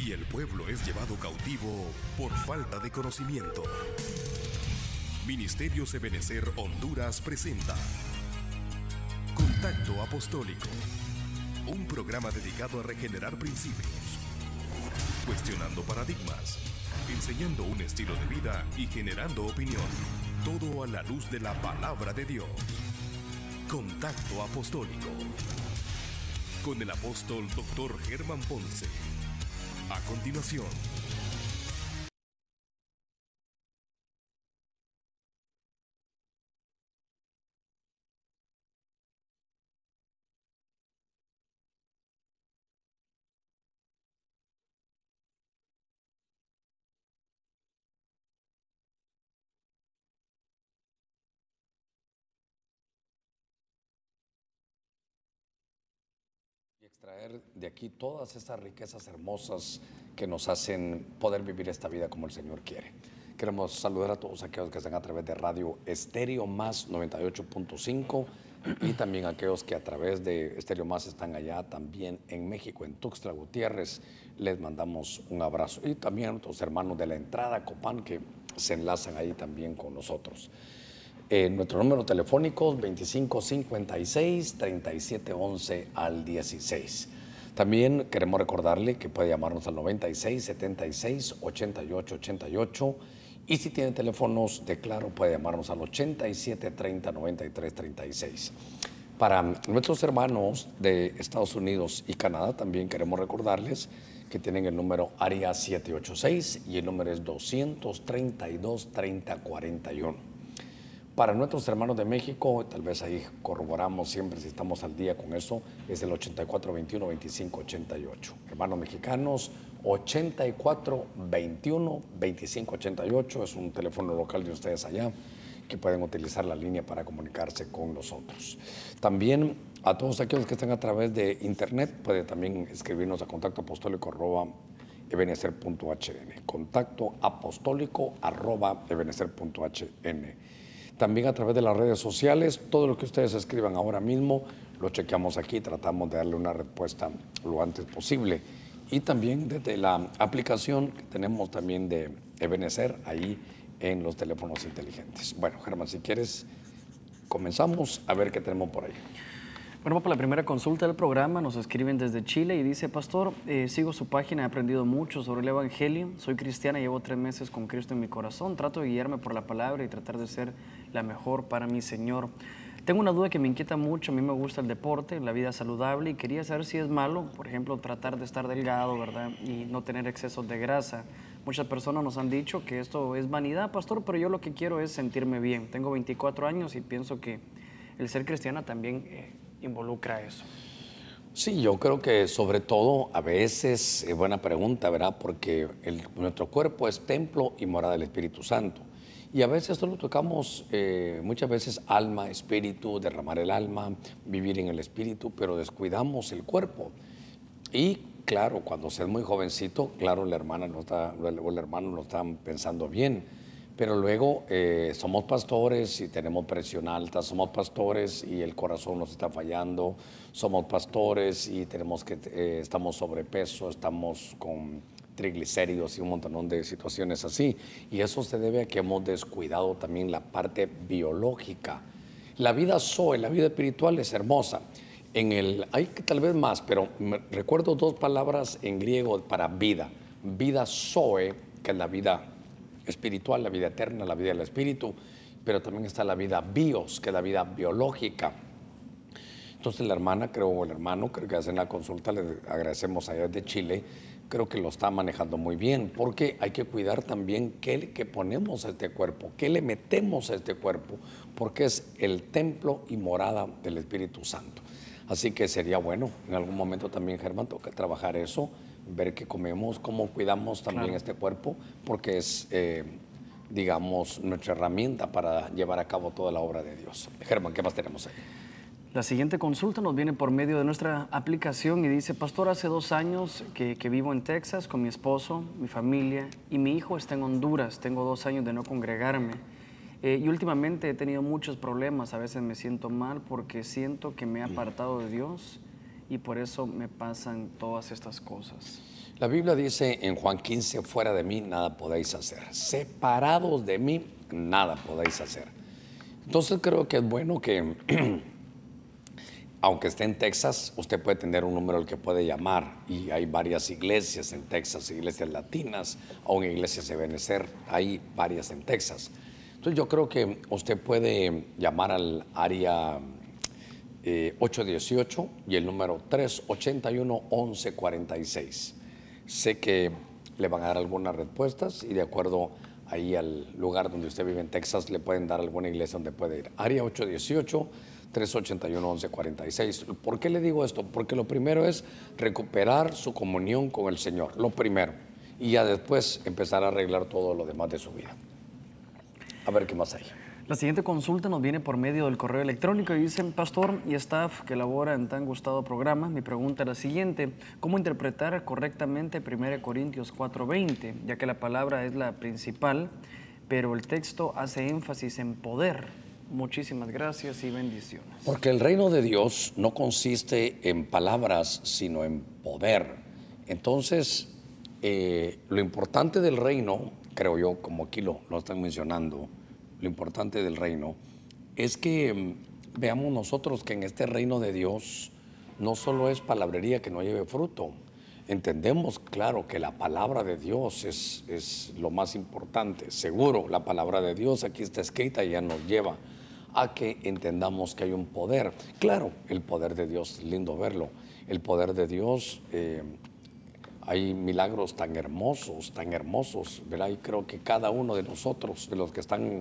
y el pueblo es llevado cautivo por falta de conocimiento. Ministerios Ebenecer Honduras presenta Contacto Apostólico, un programa dedicado a regenerar principios, cuestionando paradigmas, enseñando un estilo de vida y generando opinión, todo a la luz de la palabra de Dios. Contacto Apostólico, con el apóstol Dr. Germán Ponce. A continuación. Y extraer de aquí todas estas riquezas hermosas que nos hacen poder vivir esta vida como el Señor quiere. Queremos saludar a todos aquellos que están a través de Radio Estéreo Más 98.5 y también a aquellos que a través de Estéreo Más están allá también en México, en Tuxtla Gutiérrez. Les mandamos un abrazo. Y también a nuestros hermanos de la entrada Copán que se enlazan ahí también con nosotros. Nuestro número telefónico 2556-3711 al 16. También queremos recordarle que puede llamarnos al 9676-8888 y si tiene teléfonos de Claro puede llamarnos al 8730-9336. Para nuestros hermanos de Estados Unidos y Canadá también queremos recordarles que tienen el número área 786 y el número es 232-3041. Para nuestros hermanos de México, tal vez ahí corroboramos siempre si estamos al día con eso, es el 8421-2588. Hermanos mexicanos, 8421-2588, es un teléfono local de ustedes allá, que pueden utilizar la línea para comunicarse con nosotros. También a todos aquellos que están a través de internet, puede también escribirnos a contactoapostólico@ebenecer.hn, contactoapostólico@ebenecer.hn. También a través de las redes sociales, todo lo que ustedes escriban ahora mismo, lo chequeamos aquí, tratamos de darle una respuesta lo antes posible. Y también desde la aplicación que tenemos también de Ebenecer, ahí en los teléfonos inteligentes. Bueno, Germán, si quieres, comenzamos a ver qué tenemos por ahí. Bueno, para la primera consulta del programa nos escriben desde Chile y dice: Pastor, sigo su página, he aprendido mucho sobre el Evangelio, soy cristiana, llevo 3 meses con Cristo en mi corazón, trato de guiarme por la palabra y tratar de ser la mejor para mi Señor. Tengo una duda que me inquieta mucho, a mí me gusta el deporte, la vida saludable, y quería saber si es malo, por ejemplo, tratar de estar delgado, ¿verdad? Y no tener excesos de grasa. Muchas personas nos han dicho que esto es vanidad, pastor, pero yo lo que quiero es sentirme bien. Tengo 24 años y pienso que el ser cristiana también involucra eso. Sí, yo creo que sobre todo a veces, buena pregunta, ¿verdad? Porque nuestro cuerpo es templo y morada del Espíritu Santo. Y a veces solo tocamos muchas veces alma, espíritu, derramar el alma, vivir en el espíritu, pero descuidamos el cuerpo. Y claro, cuando se es muy jovencito, claro, la hermana no está, o el hermano no está pensando bien. Pero luego somos pastores y tenemos presión alta, somos pastores y el corazón nos está fallando, somos pastores y estamos sobrepeso, estamos con triglicéridos y un montón de situaciones así. Y eso se debe a que hemos descuidado también la parte biológica. La vida Zoe, la vida espiritual es hermosa. Hay tal vez más, pero recuerdo 2 palabras en griego para vida. Vida Zoe, que es la vida espiritual, la vida eterna, la vida del espíritu, pero también está la vida bios, que es la vida biológica. Entonces la hermana, o el hermano, creo que hacen la consulta, le agradecemos allá de Chile, creo que lo está manejando muy bien, porque hay que cuidar también qué ponemos a este cuerpo, qué le metemos a este cuerpo, porque es el templo y morada del Espíritu Santo. Así que sería bueno, en algún momento también, Germán, toca trabajar eso, ver qué comemos, cómo cuidamos también este cuerpo, porque es, digamos, nuestra herramienta para llevar a cabo toda la obra de Dios. Germán, ¿qué más tenemos ahí? La siguiente consulta nos viene por medio de nuestra aplicación y dice: Pastor, hace 2 años que vivo en Texas con mi esposo, mi familia y mi hijo está en Honduras. Tengo 2 años de no congregarme. Y últimamente he tenido muchos problemas, a veces me siento mal porque siento que me he apartado de Dios y por eso me pasan todas estas cosas. La Biblia dice en Juan 15, fuera de mí nada podéis hacer. Separados de mí nada podéis hacer. Entonces creo que es bueno que, aunque esté en Texas, usted puede tener un número al que puede llamar. Y hay varias iglesias en Texas, iglesias latinas, o en iglesias de Benecer, hay varias en Texas. Entonces yo creo que usted puede llamar al área 818 y el número 381-1146. Sé que le van a dar algunas respuestas y de acuerdo ahí al lugar donde usted vive en Texas le pueden dar alguna iglesia donde puede ir. Área 818-381-1146. ¿Por qué le digo esto? Porque lo primero es recuperar su comunión con el Señor, lo primero, y ya después empezar a arreglar todo lo demás de su vida. A ver qué más hay. La siguiente consulta nos viene por medio del correo electrónico y dicen: pastor y staff que labora en tan gustado programa, mi pregunta es la siguiente: ¿cómo interpretar correctamente 1 Corintios 4:20? Ya que la palabra es la principal, pero el texto hace énfasis en poder. Muchísimas gracias y bendiciones. Porque el reino de Dios no consiste en palabras, sino en poder. Entonces, lo importante del reino, creo yo, como aquí lo están mencionando, lo importante del reino es que veamos nosotros que en este reino de Dios no solo es palabrería que no lleve fruto. Entendemos, claro, que la palabra de Dios es lo más importante. Seguro, la palabra de Dios aquí está escrita y ya nos lleva a que entendamos que hay un poder. Claro, el poder de Dios, lindo verlo. El poder de Dios, hay milagros tan hermosos, ¿verdad? Y creo que cada uno de nosotros, de los que están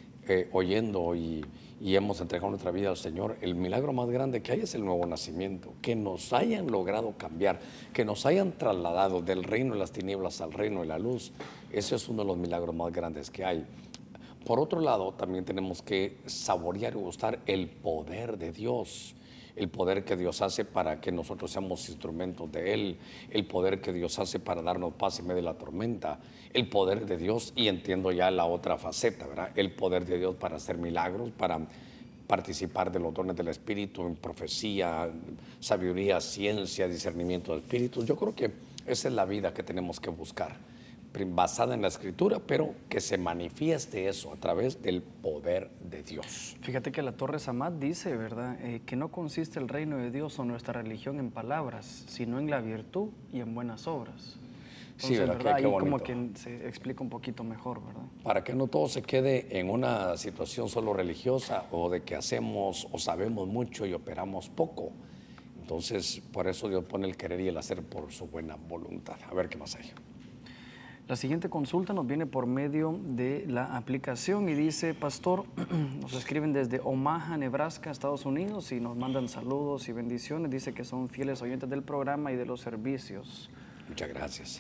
oyendo y hemos entregado nuestra vida al Señor, el milagro más grande que hay es el nuevo nacimiento, que nos hayan logrado cambiar, que nos hayan trasladado del reino de las tinieblas al reino de la luz. Ese es uno de los milagros más grandes que hay. Por otro lado, también tenemos que saborear y gustar el poder de Dios. El poder que Dios hace para que nosotros seamos instrumentos de Él, el poder que Dios hace para darnos paz en medio de la tormenta, el poder de Dios, y entiendo ya la otra faceta, ¿verdad? El poder de Dios para hacer milagros, para participar de los dones del Espíritu, en profecía, sabiduría, ciencia, discernimiento de espíritus. Yo creo que esa es la vida que tenemos que buscar, basada en la Escritura, pero que se manifieste eso a través del poder de Dios. Fíjate que la Torre Samat dice, ¿verdad?, que no consiste el reino de Dios o nuestra religión en palabras, sino en la virtud y en buenas obras. Entonces, sí, ¿verdad? ¿verdad? Qué Ahí bonito. como que se explica un poquito mejor, ¿verdad? Para que no todo se quede en una situación solo religiosa o de que hacemos o sabemos mucho y operamos poco. Entonces, por eso Dios pone el querer y el hacer por su buena voluntad. A ver qué más hay. La siguiente consulta nos viene por medio de la aplicación y dice: pastor, nos escriben desde Omaha, Nebraska, Estados Unidos, y nos mandan saludos y bendiciones. Dice que son fieles oyentes del programa y de los servicios. Muchas gracias.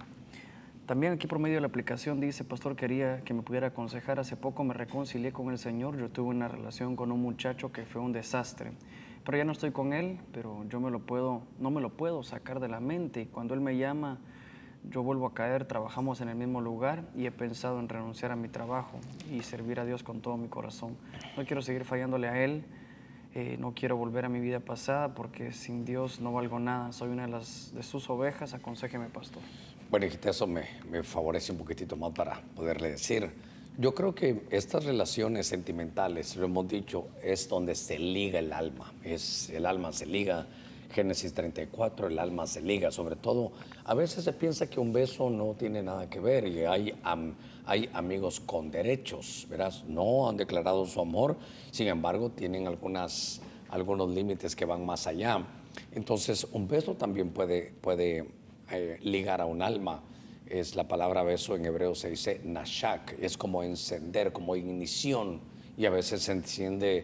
También aquí por medio de la aplicación dice: pastor, quería que me pudiera aconsejar. Hace poco me reconcilié con el Señor. Yo tuve una relación con un muchacho que fue un desastre, pero ya no estoy con él, pero yo no me lo puedo sacar de la mente, y cuando él me llama yo vuelvo a caer. Trabajamos en el mismo lugar y he pensado en renunciar a mi trabajo y servir a Dios con todo mi corazón. No quiero seguir fallándole a Él, no quiero volver a mi vida pasada, porque sin Dios no valgo nada. Soy una de sus ovejas. Aconséjeme, pastor. Bueno, hijita, eso me favorece un poquitito más para poderle decir. Yo creo que estas relaciones sentimentales, lo hemos dicho, es donde se liga el alma. El alma se liga. Génesis 34, el alma se liga. Sobre todo, a veces se piensa que un beso no tiene nada que ver, y hay amigos con derechos, ¿verás? No han declarado su amor, sin embargo, tienen algunos límites que van más allá. Entonces, un beso también puede ligar a un alma. Es la palabra beso, en hebreo se dice nashak, es como encender, como ignición, y a veces se enciende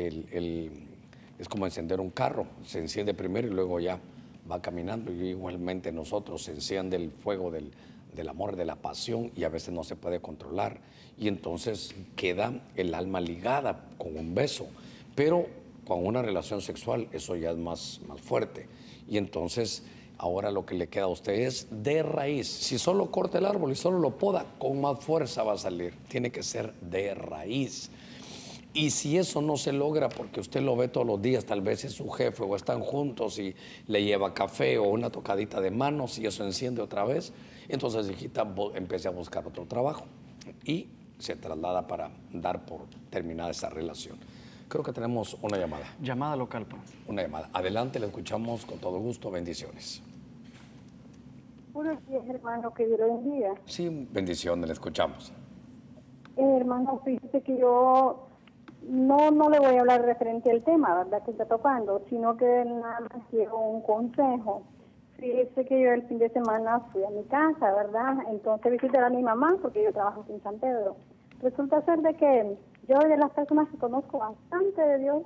es como encender un carro, se enciende primero y luego ya va caminando. Y igualmente nosotros se enciende el fuego del amor, de la pasión, y a veces no se puede controlar. Y entonces queda el alma ligada con un beso. Pero con una relación sexual eso ya es más fuerte. Y entonces ahora lo que le queda a usted es de raíz. Si solo corta el árbol y solo lo poda, con más fuerza va a salir. Tiene que ser de raíz. Y si eso no se logra porque usted lo ve todos los días, tal vez es su jefe o están juntos y le lleva café o una tocadita de manos y eso enciende otra vez, entonces, hijita, empiece a buscar otro trabajo y se traslada para dar por terminada esa relación. Creo que tenemos una llamada. Llamada local, pa. Una llamada. Adelante, le escuchamos con todo gusto. Bendiciones. Buenos días, hermano, que Dios lo bendiga. Sí, bendiciones, le escuchamos. Hermano, fíjese que yo no le voy a hablar referente al tema, ¿verdad?, que está tocando, sino que nada más quiero un consejo. Fíjese que yo el fin de semana fui a mi casa, ¿verdad? Entonces visité a mi mamá porque yo trabajo aquí en San Pedro. Resulta ser de que yo de las personas que conozco bastante de Dios,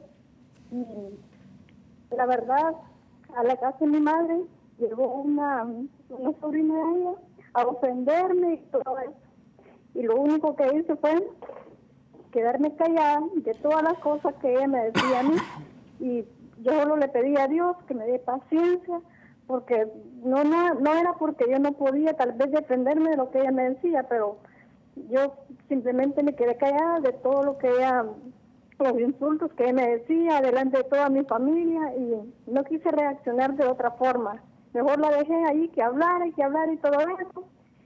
y la verdad, a la casa de mi madre llegó una sobrina de ella a ofenderme y todo eso. Y lo único que hice fue quedarme callada de todas las cosas que ella me decía a mí. Y yo solo le pedí a Dios que me dé paciencia, porque no era porque yo no podía tal vez defenderme de lo que ella me decía, pero yo simplemente me quedé callada de todo lo que ella, los insultos que ella me decía delante de toda mi familia, y no quise reaccionar de otra forma. Mejor la dejé ahí que hablar y todo eso.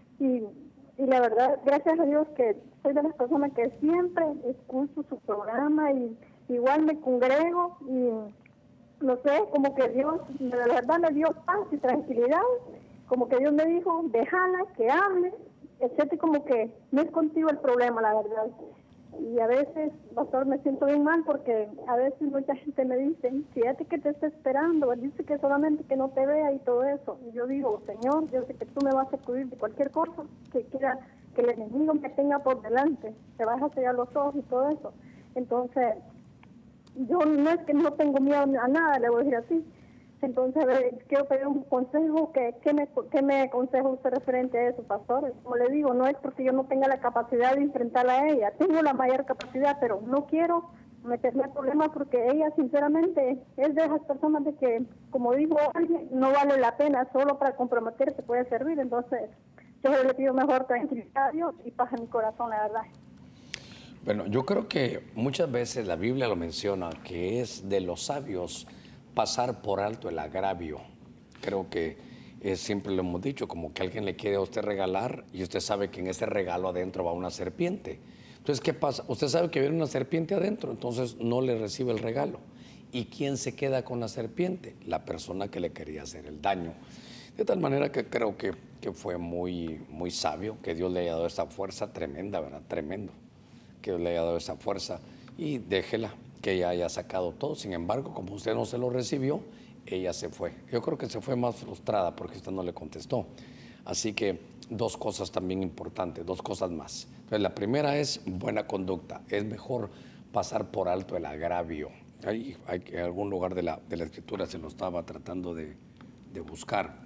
Y la verdad, gracias a Dios que soy de las personas que siempre escucho su programa y igual me congrego y no sé, como que Dios, de verdad me dio paz y tranquilidad, como que Dios me dijo, déjala que hable, etcétera, como que no es contigo el problema, la verdad. Y a veces, pastor, me siento bien mal porque a veces mucha gente me dice, fíjate que te está esperando, dice que solamente que no te vea y todo eso. Y yo digo, Señor, yo sé que tú me vas a cubrir de cualquier cosa que quiera que el enemigo me tenga por delante, te vas a sellar los ojos y todo eso. Entonces, yo no es que no tengo miedo a nada, le voy a decir así. Entonces, quiero pedir un consejo, ¿qué me aconseja usted referente a eso, pastor? Como le digo, no es porque yo no tenga la capacidad de enfrentarla a ella, tengo la mayor capacidad, pero no quiero meterme en problemas porque ella, sinceramente, es de esas personas de que, como dijo alguien, no vale la pena, solo para comprometerse puede servir. Entonces, yo le pido mejor tranquilidad a Dios y paz en mi corazón, la verdad. Bueno, yo creo que muchas veces la Biblia lo menciona, que es de los sabios pasar por alto el agravio. Creo que siempre lo hemos dicho, como que alguien le quiere a usted regalar y usted sabe que en ese regalo adentro va una serpiente. Entonces, ¿qué pasa? Usted sabe que viene una serpiente adentro, entonces no le recibe el regalo. ¿Y quién se queda con la serpiente? La persona que le quería hacer el daño. De tal manera que creo que fue muy, muy sabio, que Dios le haya dado esa fuerza tremenda, ¿verdad? Tremendo. Que Dios le haya dado esa fuerza y déjela que ella haya sacado todo. Sin embargo, como usted no se lo recibió, ella se fue. Yo creo que se fue más frustrada porque usted no le contestó. Así que dos cosas también importantes, dos cosas más. Entonces, la primera es buena conducta. Es mejor pasar por alto el agravio. Hay en algún lugar de la Escritura se lo estaba tratando de buscar.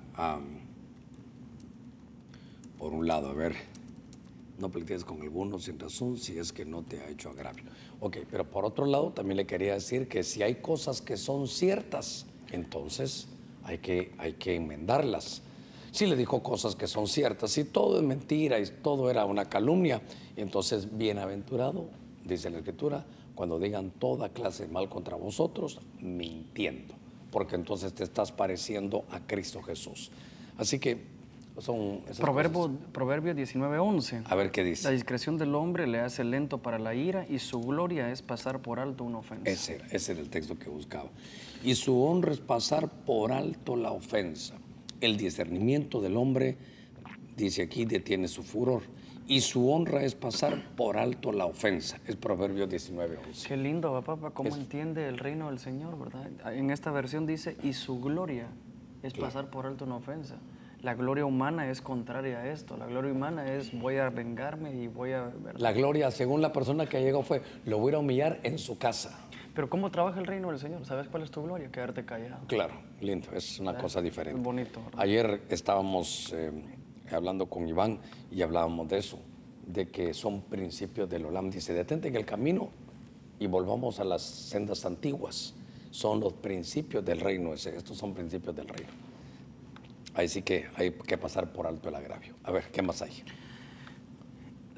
Por un lado, a ver, no pleitees con alguno sin razón si es que no te ha hecho agravio. Ok, pero por otro lado también le quería decir que si hay cosas que son ciertas, entonces hay que enmendarlas. Si le dijo cosas que son ciertas, si todo es mentira y todo era una calumnia, entonces bienaventurado, dice la Escritura, cuando digan toda clase de mal contra vosotros, mintiendo, porque entonces te estás pareciendo a Cristo Jesús. Así que son esas cosas. Proverbio 19:11. A ver qué dice. La discreción del hombre le hace lento para la ira y su gloria es pasar por alto una ofensa. Ese era el texto que buscaba. Y su honra es pasar por alto la ofensa. El discernimiento del hombre, dice aquí, detiene su furor. Y su honra es pasar por alto la ofensa. Es Proverbios 19:11. Qué lindo, papá, cómo entiende el reino del Señor, ¿verdad? En esta versión dice, y su gloria es pasar por alto una ofensa. La gloria humana es contraria a esto. La gloria humana es voy a vengarme y voy a... ¿verdad? La gloria, según la persona que llegó, fue lo voy a humillar en su casa. Pero ¿cómo trabaja el reino del Señor? ¿Sabes cuál es tu gloria? Quedarte callado. Claro, lindo, es una cosa diferente. Es bonito, ¿verdad? Ayer estábamos hablando con Iván y hablábamos de eso, de que son principios del Olam. Dice, detente en el camino y volvamos a las sendas antiguas. Son los principios del reino, estos son principios del reino. Ahí sí que hay que pasar por alto el agravio. A ver, ¿qué más hay?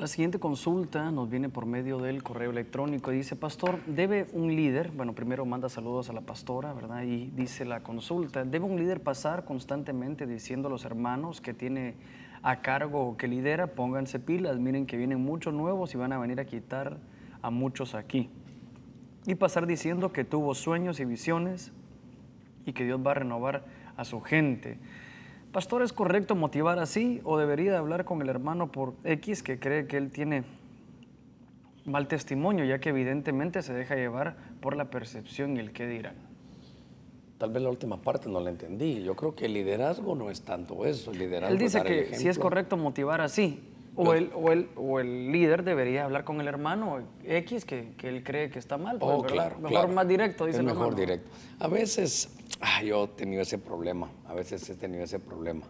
La siguiente consulta nos viene por medio del correo electrónico. Dice, pastor, ¿debe un líder, bueno, primero manda saludos a la pastora, ¿verdad? Y dice la consulta, ¿debe un líder pasar constantemente diciendo a los hermanos que tiene a cargo o que lidera, pónganse pilas, miren que vienen muchos nuevos y van a venir a quitar a muchos aquí? Y pasar diciendo que tuvo sueños y visiones y que Dios va a renovar a su gente. Pastor, ¿es correcto motivar así o debería hablar con el hermano por X que cree que él tiene mal testimonio, ya que evidentemente se deja llevar por la percepción y el qué dirán? Tal vez la última parte no la entendí. Yo creo que el liderazgo no es tanto eso. El liderazgo Él dice es dar el que si es ejemplo. correcto motivar así, o el líder debería hablar con el hermano X que él cree que está mal. Pues, Oh, claro, mejor claro. más directo, dice es el mejor hermano. directo. A veces, yo he tenido ese problema. A veces he tenido ese problema.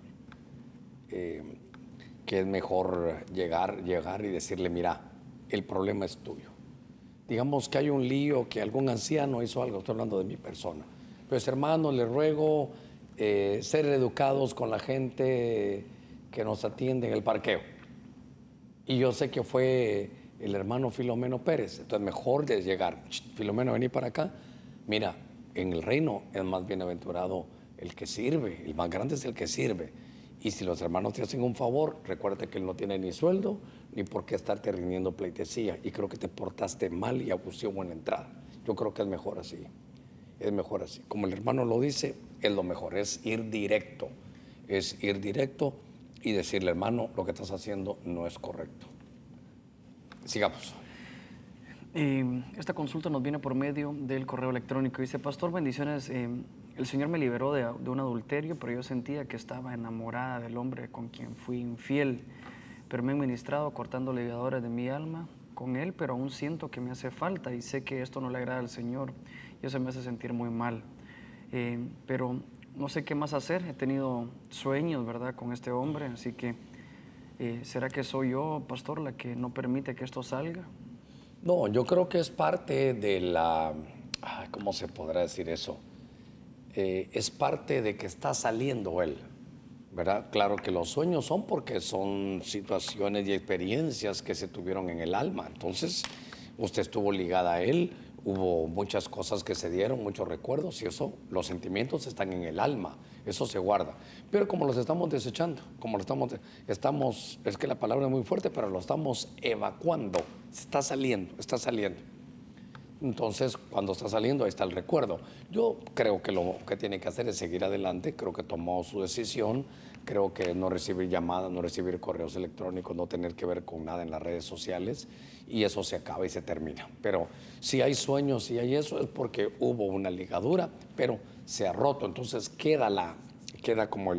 Que es mejor llegar y decirle, mira, el problema es tuyo. Digamos que hay un lío, que algún anciano hizo algo, estoy hablando de mi persona. Pues hermano, le ruego ser educados con la gente que nos atiende en el parqueo. Y yo sé que fue el hermano Filomeno Pérez, entonces mejor de llegar, Filomeno, vení para acá. Mira, en el reino es más bienaventurado el que sirve, el más grande es el que sirve. Y si los hermanos te hacen un favor, recuerda que él no tiene ni sueldo, ni por qué estarte rindiendo pleitesía. Y creo que te portaste mal y abusivo en la entrada. Yo creo que es mejor así. Es mejor así. Como el hermano lo dice, es lo mejor, es ir directo. Es ir directo y decirle, hermano, lo que estás haciendo no es correcto. Sigamos. Esta consulta nos viene por medio del correo electrónico. Dice, pastor, bendiciones. El Señor me liberó de un adulterio, pero yo sentía que estaba enamorada del hombre con quien fui infiel. Pero me he ministrado cortando ligadores de mi alma con él, pero aún siento que me hace falta y sé que esto no le agrada al Señor y eso me hace sentir muy mal. Pero no sé qué más hacer. He tenido sueños, ¿verdad?, con este hombre, así que ¿será que soy yo, pastor, la que no permite que esto salga? No, yo creo que es parte de la... ¿cómo se podrá decir eso? Es parte de que está saliendo él, ¿verdad? Claro que los sueños son porque son situaciones y experiencias que se tuvieron en el alma. Entonces, usted estuvo ligada a él, hubo muchas cosas que se dieron, muchos recuerdos, y eso, los sentimientos están en el alma, eso se guarda. Pero como los estamos desechando, como lo estamos, es que la palabra es muy fuerte, pero lo estamos evacuando, está saliendo, está saliendo. Entonces, cuando está saliendo, ahí está el recuerdo. Yo creo que lo que tiene que hacer es seguir adelante, creo que tomó su decisión, creo que no recibir llamadas, no recibir correos electrónicos, no tener que ver con nada en las redes sociales, y eso se acaba y se termina. Pero si hay sueños, si hay eso, es porque hubo una ligadura, pero se ha roto, entonces queda como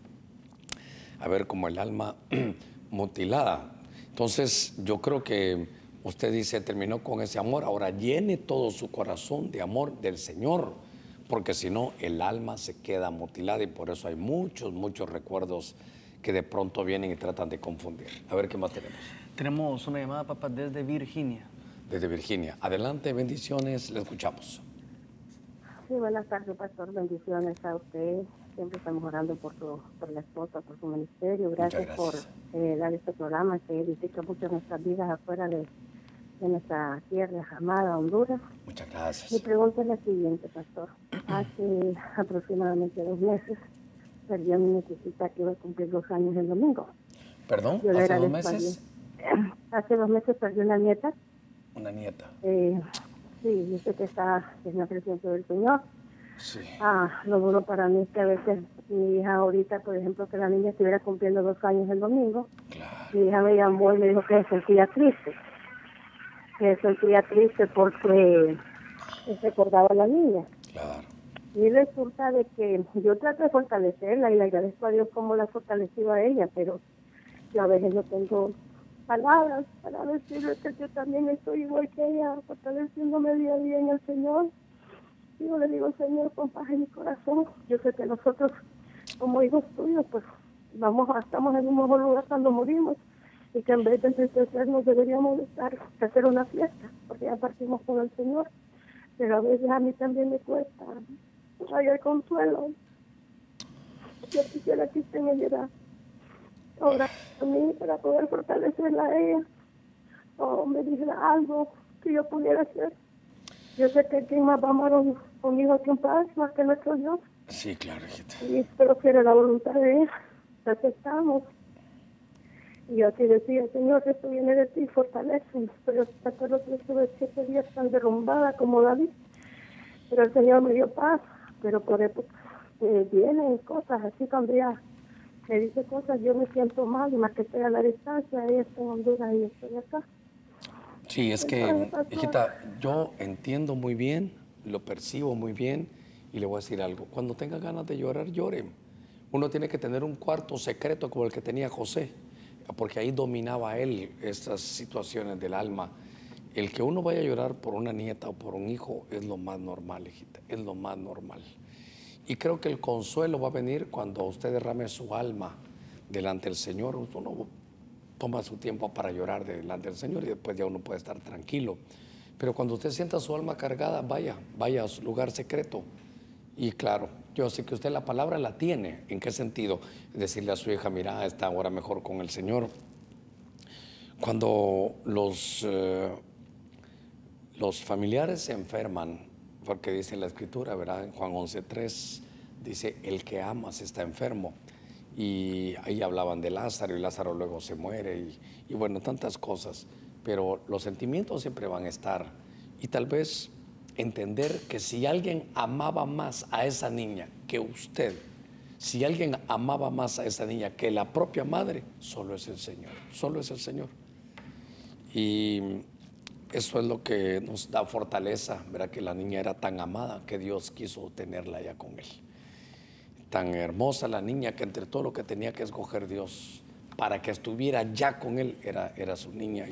como el alma mutilada. Entonces, yo creo que usted dice, terminó con ese amor, ahora llene todo su corazón de amor del Señor, porque si no, el alma se queda mutilada y por eso hay muchos recuerdos que de pronto vienen y tratan de confundir. A ver, ¿qué más tenemos? Tenemos una llamada, papá, desde Virginia. Desde Virginia. Adelante, bendiciones, le escuchamos. Sí, buenas tardes, pastor. Bendiciones a usted. Siempre estamos orando por la esposa, por su ministerio. Gracias por dar este programa que edifica mucho nuestras vidas afuera de nuestra tierra amada, Honduras. Muchas gracias. Mi pregunta es la siguiente, pastor. Hace aproximadamente 2 meses perdí a mi nietecita que iba a cumplir 2 años el domingo. ¿Perdón? Yo ¿Hace 2 meses? Hace 2 meses perdí una nieta. Una nieta. Sí, dice que está en la presencia del Señor. Sí. Lo duro para mí es que a veces mi hija ahorita, por ejemplo, que la niña estuviera cumpliendo 2 años el domingo, Claro. mi hija me llamó y me dijo que se sentía triste. Que se sentía triste porque recordaba a la niña. Claro. Y resulta de que yo trato de fortalecerla y le agradezco a Dios cómo la ha fortalecido a ella, pero yo a veces no tengo palabras para decirle que yo también estoy igual que ella, fortaleciéndome día a día en el Señor. Y yo le digo, Señor, con paz en mi corazón, yo sé que nosotros, como hijos tuyos, pues estamos en un mejor lugar cuando morimos, y que en vez de entristecernos deberíamos hacer una fiesta, porque ya partimos con el Señor. Pero a veces a mí también me cuesta hallar consuelo. Yo quisiera que usted me diera orar a mí para poder fortalecerla a ella, o me dijera algo que yo pudiera hacer. Yo sé que quien más va a amar un hijo que un padre, más que nuestro Dios. Sí, claro, hijita. Y espero que era la voluntad de Él. La aceptamos. Y yo así decía, Señor, esto viene de ti, fortalécenos. Pero hasta los 7 días tan derrumbada como David. Pero el Señor me dio paz. Pero por época vienen cosas así cuando ya me dice cosas, yo me siento mal, y más que estoy a la distancia, ella está en Honduras y yo estoy acá. Sí, es que, Entonces, pastor, hijita, yo entiendo muy bien, lo percibo muy bien y le voy a decir algo. Cuando tenga ganas de llorar, llore. Uno tiene que tener un cuarto secreto como el que tenía José, porque ahí dominaba él estas situaciones del alma. El que uno vaya a llorar por una nieta o por un hijo es lo más normal, hijita, es lo más normal. Y creo que el consuelo va a venir cuando usted derrame su alma delante del Señor. Uno toma su tiempo para llorar delante del Señor y después ya uno puede estar tranquilo. Pero cuando usted sienta su alma cargada, vaya a su lugar secreto. Y claro, yo sé que usted la palabra la tiene. ¿En qué sentido? Decirle a su hija, mira, está ahora mejor con el Señor. Cuando los familiares se enferman, porque dice la Escritura, ¿verdad? En Juan 11:3 dice, el que amas está enfermo. Y ahí hablaban de Lázaro y Lázaro luego se muere y bueno, tantas cosas. Pero los sentimientos siempre van a estar. Y tal vez entender que si alguien amaba más a esa niña que usted, si alguien amaba más a esa niña que la propia madre, solo es el Señor, solo es el Señor. Y eso es lo que nos da fortaleza, ¿verdad? Que la niña era tan amada que Dios quiso tenerla ya con él. Tan hermosa la niña que entre todo lo que tenía que escoger Dios para que estuviera ya con él era su niña.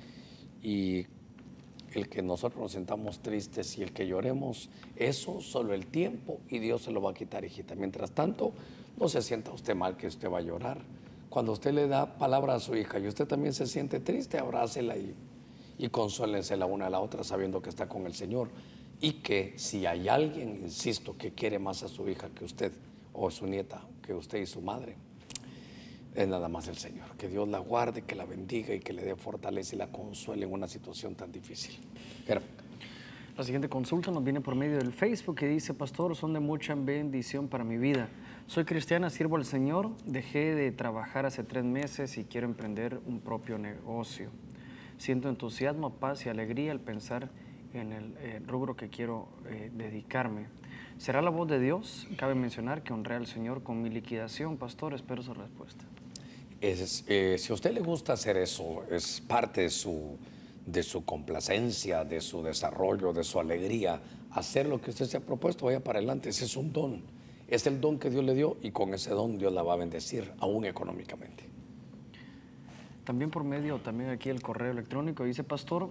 Y el que nosotros nos sentamos tristes y el que lloremos, eso solo el tiempo y Dios se lo va a quitar, hijita. Mientras tanto, no se sienta usted mal que usted va a llorar. Cuando usted le da palabra a su hija y usted también se siente triste, abrácela y consuélense la una a la otra sabiendo que está con el Señor. Y que si hay alguien, insisto, que quiere más a su hija que usted o su nieta, que usted y su madre, es nada más el Señor. Que Dios la guarde, que la bendiga y que le dé fortaleza y la consuele en una situación tan difícil. Pero, la siguiente consulta nos viene por medio del Facebook que dice, pastor, son de mucha bendición para mi vida. Soy cristiana, sirvo al Señor, dejé de trabajar hace 3 meses y quiero emprender un propio negocio. Siento entusiasmo, paz y alegría al pensar en el rubro que quiero dedicarme. ¿Será la voz de Dios? Cabe mencionar que honré al Señor con mi liquidación. Pastor, espero su respuesta. si a usted le gusta hacer eso, es parte de su complacencia, de su desarrollo, de su alegría, hacer lo que usted se ha propuesto, vaya para adelante. Ese es un don, es el don que Dios le dio y con ese don Dios la va a bendecir, aún económicamente. También por medio, también aquí el correo electrónico, dice, pastor,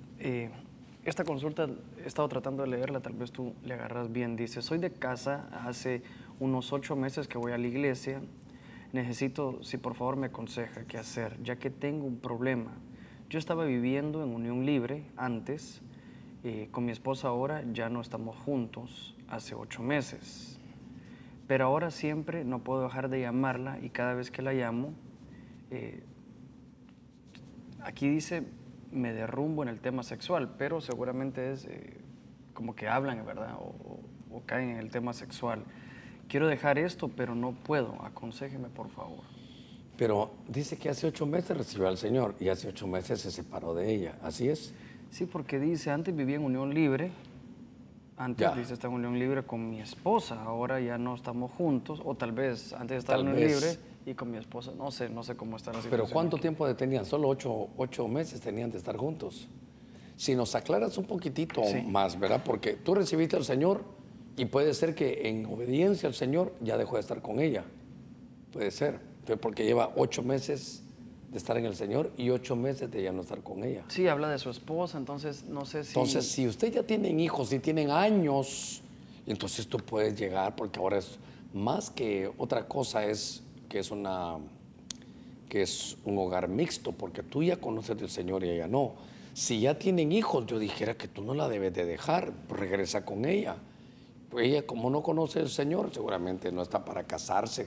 esta consulta he estado tratando de leerla, tal vez tú le agarras bien. Dice, soy de casa, hace unos 8 meses que voy a la iglesia. Necesito, si por favor me aconseja qué hacer, ya que tengo un problema. Yo estaba viviendo en unión libre antes, con mi esposa ahora ya no estamos juntos, hace 8 meses. Pero ahora siempre no puedo dejar de llamarla y cada vez que la llamo, aquí dice, me derrumbo en el tema sexual, pero seguramente es como que hablan, ¿verdad? O caen en el tema sexual. Quiero dejar esto, pero no puedo. Aconséjeme, por favor. Pero dice que hace 8 meses recibió al Señor y hace 8 meses se separó de ella, ¿así es? Sí, porque dice, antes vivía en unión libre, antes dice, está en unión libre con mi esposa, ahora ya no estamos juntos, o tal vez antes estaba en unión libre y con mi esposa, no sé cómo está la situación. Pero ¿cuánto aquí. tiempo tenían? Solo 8 meses tenían de estar juntos. Si nos aclaras un poquitito más, ¿verdad? Porque tú recibiste al Señor y puede ser que en obediencia al Señor ya dejó de estar con ella. Puede ser, porque lleva 8 meses de estar en el Señor y 8 meses de ya no estar con ella. Sí, habla de su esposa, entonces no sé si... Entonces, si usted ya tienen hijos, si tienen años, entonces tú puedes llegar, porque ahora es más que otra cosa, es que es un hogar mixto, porque tú ya conoces del Señor y ella no. Si ya tienen hijos, yo dijera que tú no la debes de dejar, regresa con ella. Ella, como no conoce al Señor, seguramente no está para casarse,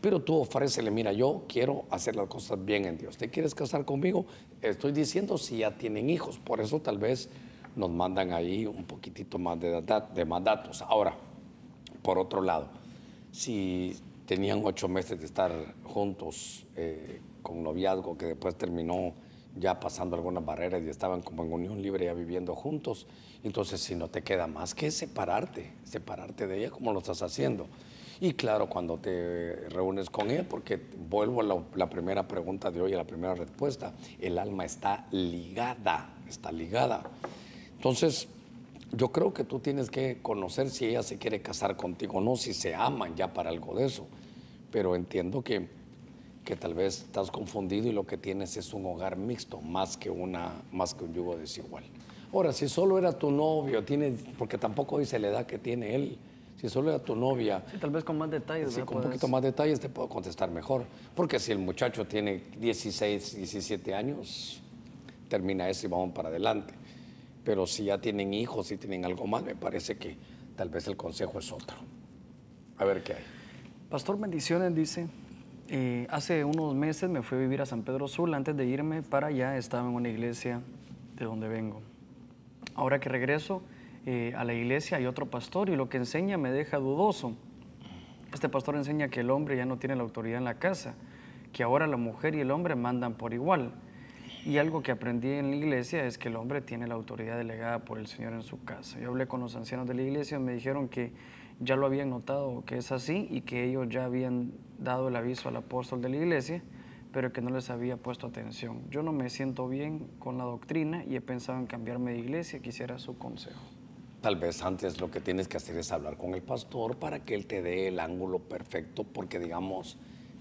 Pero tú ofrécele, mira, yo quiero hacer las cosas bien en Dios. ¿Te quieres casar conmigo? Estoy diciendo si ya tienen hijos. Por eso tal vez nos mandan ahí un poquitito más de más datos. Ahora, por otro lado, si tenían 8 meses de estar juntos con noviazgo, que después terminó ya pasando algunas barreras y estaban como en unión libre ya viviendo juntos, entonces si no te queda más que separarte de ella como lo estás haciendo. Y claro, cuando te reúnes con ella, porque vuelvo a la primera pregunta de hoy, a la primera respuesta, el alma está ligada. Entonces, yo creo que tú tienes que conocer si ella se quiere casar contigo o no, si se aman ya para algo de eso. Pero entiendo que tal vez estás confundido y lo que tienes es un hogar mixto, más que un yugo desigual. Ahora, si solo era tu novio, porque tampoco dice la edad que tiene él, si solo era tu novia... Sí, tal vez con más detalles. Sí, con un poquito más detalles te puedo contestar mejor. Porque si el muchacho tiene 16, 17 años, termina eso y vamos para adelante. Pero si ya tienen hijos, si tienen algo más, me parece que tal vez el consejo es otro. A ver qué hay. Pastor, bendiciones, dice. Hace unos meses me fui a vivir a San Pedro Sula. Antes de irme para allá estaba en una iglesia de donde vengo. Ahora que regreso a la iglesia hay otro pastor y lo que enseña me deja dudoso. Este pastor enseña que el hombre ya no tiene la autoridad en la casa, que ahora la mujer y el hombre mandan por igual. Y algo que aprendí en la iglesia es que el hombre tiene la autoridad delegada por el Señor en su casa. Yo hablé con los ancianos de la iglesia y me dijeron que ya lo habían notado que es así y que ellos ya habían dado el aviso al apóstol de la iglesia, pero que no les había puesto atención. Yo no me siento bien con la doctrina y he pensado en cambiarme de iglesia. Quisiera su consejo. Tal vez antes lo que tienes que hacer es hablar con el pastor para que él te dé el ángulo perfecto, porque digamos,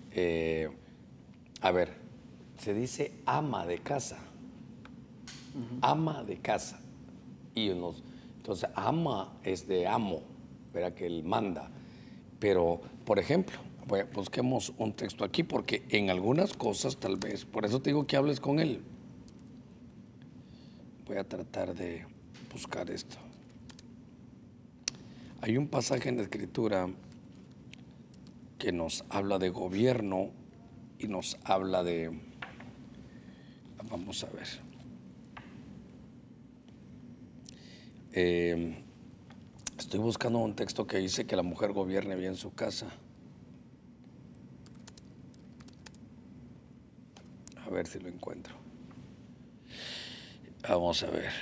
a ver, se dice ama de casa, ama de casa, y entonces ama es de amo, verá que él manda, pero por ejemplo, busquemos un texto aquí, porque en algunas cosas tal vez, por eso te digo que hables con él. Voy a tratar de buscar esto. Hay un pasaje en la Escritura que nos habla de gobierno y nos habla de... Vamos a ver. Estoy buscando un texto que dice que la mujer gobierne bien su casa. A ver si lo encuentro. Vamos a ver.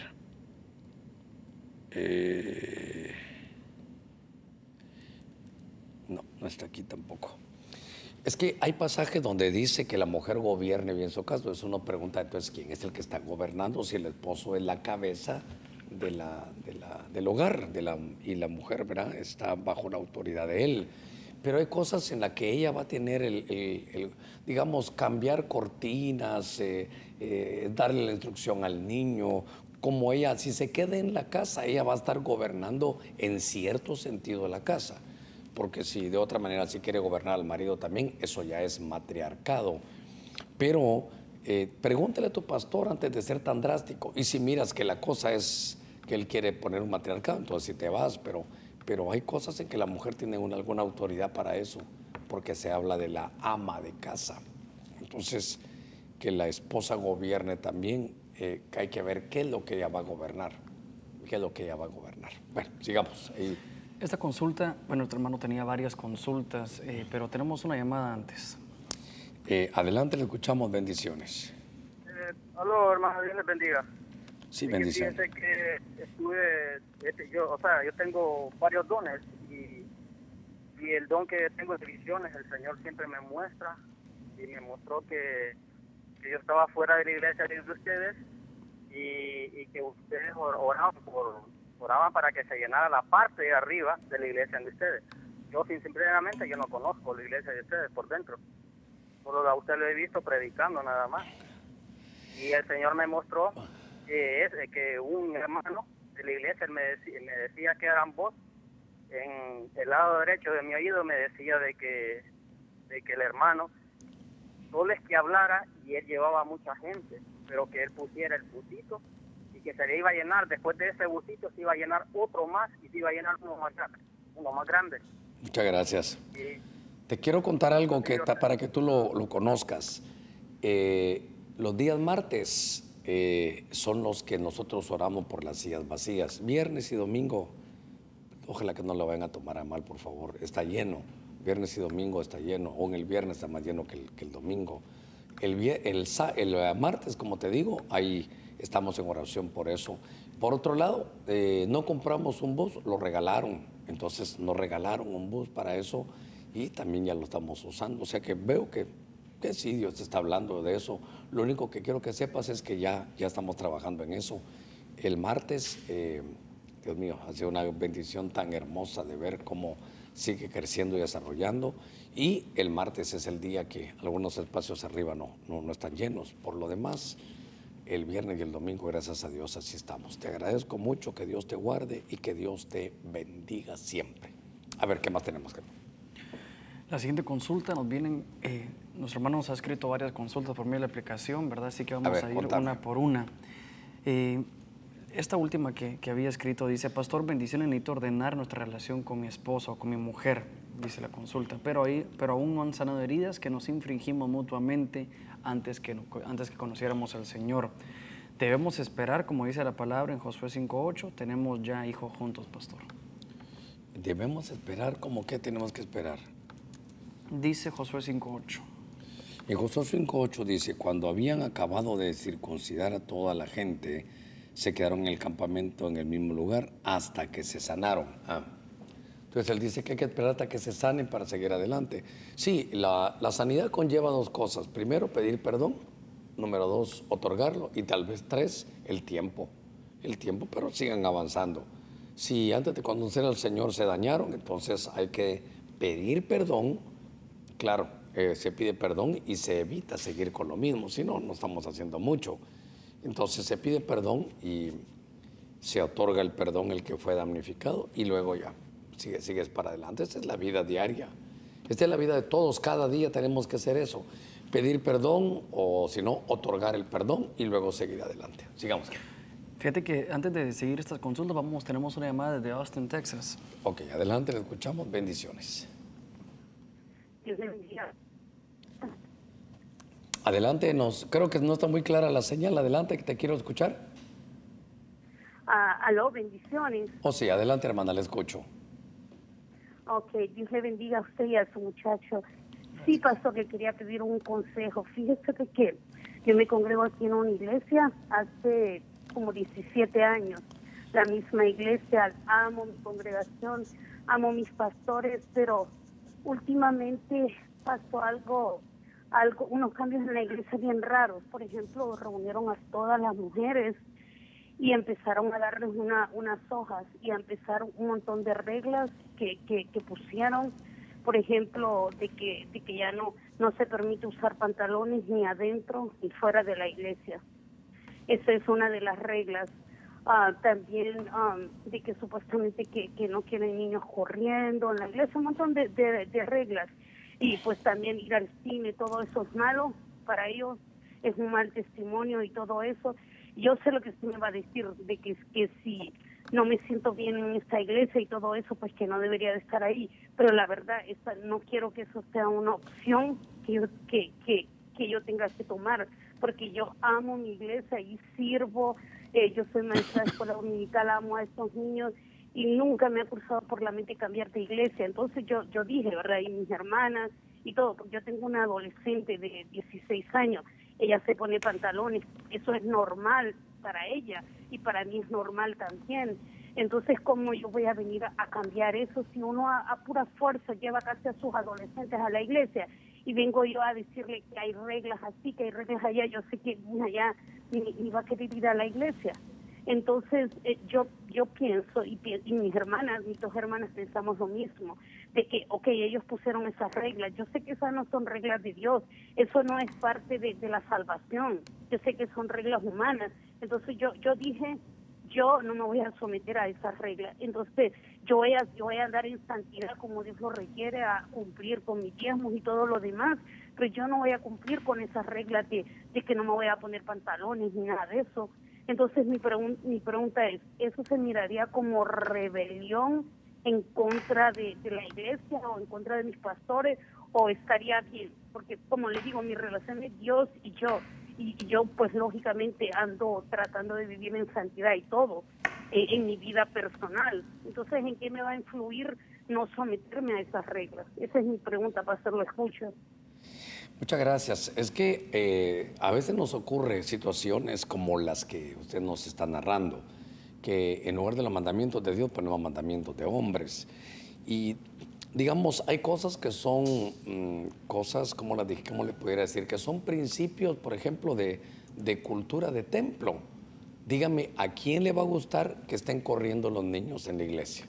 No está aquí tampoco. Es que hay pasajes donde dice que la mujer gobierne bien su casa. Entonces uno pregunta, entonces, ¿quién es el que está gobernando? Si el esposo es la cabeza del hogar y la mujer, ¿verdad?, está bajo la autoridad de él. Pero hay cosas en las que ella va a tener digamos, cambiar cortinas, darle la instrucción al niño. Como ella, si se queda en la casa, ella va a estar gobernando en cierto sentido la casa. Porque si de otra manera si quiere gobernar al marido también, eso ya es matriarcado. Pero pregúntale a tu pastor antes de ser tan drástico. Y si miras que la cosa es que él quiere poner un matriarcado, entonces sí te vas. Pero hay cosas en que la mujer tiene alguna autoridad para eso, porque se habla de la ama de casa. Entonces, que la esposa gobierne también, que hay que ver qué es lo que ella va a gobernar. Bueno, sigamos. Esta consulta, bueno, nuestro hermano tenía varias consultas, pero tenemos una llamada antes. Adelante, le escuchamos. Bendiciones. Aló, hermano, Dios les bendiga. Sí, bendiciones. Fíjense que yo tengo varios dones y el don que tengo de visiones, el Señor siempre me muestra y me mostró que yo estaba fuera de la iglesia de ustedes y que ustedes oraban para que se llenara la parte de arriba de la iglesia de ustedes. Yo sinceramente yo no conozco la iglesia de ustedes por dentro, solo a usted lo he visto predicando nada más. Y el Señor me mostró que un hermano de la iglesia me decía que eran voz en el lado derecho de mi oído, me decía de que el hermano solo es que hablara y él llevaba a mucha gente, pero que él pusiera el busito y que se le iba a llenar, después de ese busito se iba a llenar otro más y se iba a llenar uno más grande. Muchas gracias. Te quiero contar algo para que tú lo conozcas. Los días martes son los que nosotros oramos por las sillas vacías. Viernes y domingo, ojalá que no lo vayan a tomar a mal, por favor, está lleno. Viernes y domingo está lleno, o en el viernes está más lleno que el domingo. El martes, como te digo, ahí estamos en oración por eso. Por otro lado, no compramos un bus, lo regalaron. Entonces nos regalaron un bus para eso y también ya lo estamos usando. O sea que veo que sí, Dios te está hablando de eso. Lo único que quiero que sepas es que ya estamos trabajando en eso. El martes, Dios mío, ha sido una bendición tan hermosa de ver cómo sigue creciendo y desarrollando. Y el martes es el día que algunos espacios arriba no están llenos. Por lo demás, el viernes y el domingo, gracias a Dios, así estamos. Te agradezco mucho, que Dios te guarde y que Dios te bendiga siempre. A ver, ¿qué más tenemos que ver? La siguiente consulta nos vienen, nuestro hermano nos ha escrito varias consultas por medio de la aplicación, ¿verdad? Así que vamos a ir una por una. Esta última que había escrito dice: Pastor, bendiciones, necesito ordenar nuestra relación con mi esposo o con mi mujer, dice la consulta, pero aún no han sanado heridas que nos infringimos mutuamente antes que conociéramos al Señor. Debemos esperar, como dice la palabra en Josué 5:8, tenemos ya hijos juntos, pastor. Debemos esperar, ¿cómo qué tenemos que esperar? Dice Josué 5:8. En Josué 5:8 dice: cuando habían acabado de circuncidar a toda la gente, se quedaron en el campamento en el mismo lugar hasta que se sanaron. Entonces él dice que hay que esperar hasta que se sanen para seguir adelante. Sí, la sanidad conlleva dos cosas. Primero, pedir perdón. Número dos, otorgarlo. Y tal vez tres, el tiempo. El tiempo, pero sigan avanzando. Si antes de conocer al Señor se dañaron, entonces hay que pedir perdón. Claro, se pide perdón y se evita seguir con lo mismo. Si no, no estamos haciendo mucho. Entonces se pide perdón y se otorga el perdón el que fue damnificado y luego ya sigues para adelante. Esta es la vida diaria. Esta es la vida de todos. Cada día tenemos que hacer eso. Pedir perdón o si no, otorgar el perdón y luego seguir adelante. Sigamos. Fíjate que antes de seguir estas consultas, tenemos una llamada desde Austin, Texas. Ok, adelante, le escuchamos. Bendiciones. Dios le bendiga. Adelante, creo que no está muy clara la señal. Adelante, que te quiero escuchar. Aló, bendiciones. Oh, sí, adelante, hermana, le escucho. Ok, Dios le bendiga a usted y a su muchacho. Sí, pastor, que quería pedir un consejo. Fíjese que yo me congrego aquí en una iglesia hace como 17 años. La misma iglesia, amo mi congregación, amo mis pastores, pero últimamente pasó unos cambios en la iglesia bien raros. Por ejemplo, reunieron a todas las mujeres y empezaron a darles unas hojas y a empezar un montón de reglas que pusieron. Por ejemplo, de que ya no se permite usar pantalones ni adentro ni fuera de la iglesia. Esa es una de las reglas. También de que supuestamente que no quieren niños corriendo en la iglesia, un montón de reglas. Y pues también ir al cine, todo eso es malo para ellos, es un mal testimonio y todo eso. Yo sé lo que usted me va a decir, de que si no me siento bien en esta iglesia y todo eso, pues que no debería de estar ahí. Pero la verdad, no quiero que eso sea una opción que yo tenga que tomar, porque yo amo mi iglesia y sirvo. Yo soy maestra de escuela dominical, amo a estos niños y nunca me ha cruzado por la mente cambiar de iglesia. Entonces yo dije, ¿verdad? Y mis hermanas y todo, porque yo tengo una adolescente de 16 años, ella se pone pantalones, eso es normal para ella y para mí es normal también. Entonces, ¿cómo yo voy a venir a cambiar eso si uno a pura fuerza lleva casi a sus adolescentes a la iglesia? Y vengo yo a decirle que hay reglas así, que hay reglas allá, yo sé que allá ni va a querer ir a la iglesia. Entonces, yo pienso, y mis hermanas, mis dos hermanas pensamos lo mismo, de que, ok, ellos pusieron esas reglas, yo sé que esas no son reglas de Dios, eso no es parte de la salvación, yo sé que son reglas humanas. Entonces yo dije, yo no me voy a someter a esas reglas, entonces yo voy a andar en santidad como Dios lo requiere, a cumplir con mis diezmos y todo lo demás, pero yo no voy a cumplir con esas reglas de que no me voy a poner pantalones ni nada de eso. Entonces mi pregunta es, ¿eso se miraría como rebelión en contra de la iglesia o en contra de mis pastores? o estaría bien, porque como le digo, mi relación es Dios y yo pues lógicamente ando tratando de vivir en santidad y todo, en mi vida personal. Entonces, ¿en qué me va a influir no someterme a esas reglas? Esa es mi pregunta, pastor, lo escucho. Muchas gracias. Es que a veces nos ocurre situaciones como las que usted nos está narrando, que en lugar de los mandamientos de Dios ponemos mandamientos de hombres. Y digamos, hay cosas que son cosas, como las dije, ¿cómo le pudiera decir? Que son principios, por ejemplo, de cultura de templo. Dígame, ¿a quién le va a gustar que estén corriendo los niños en la iglesia?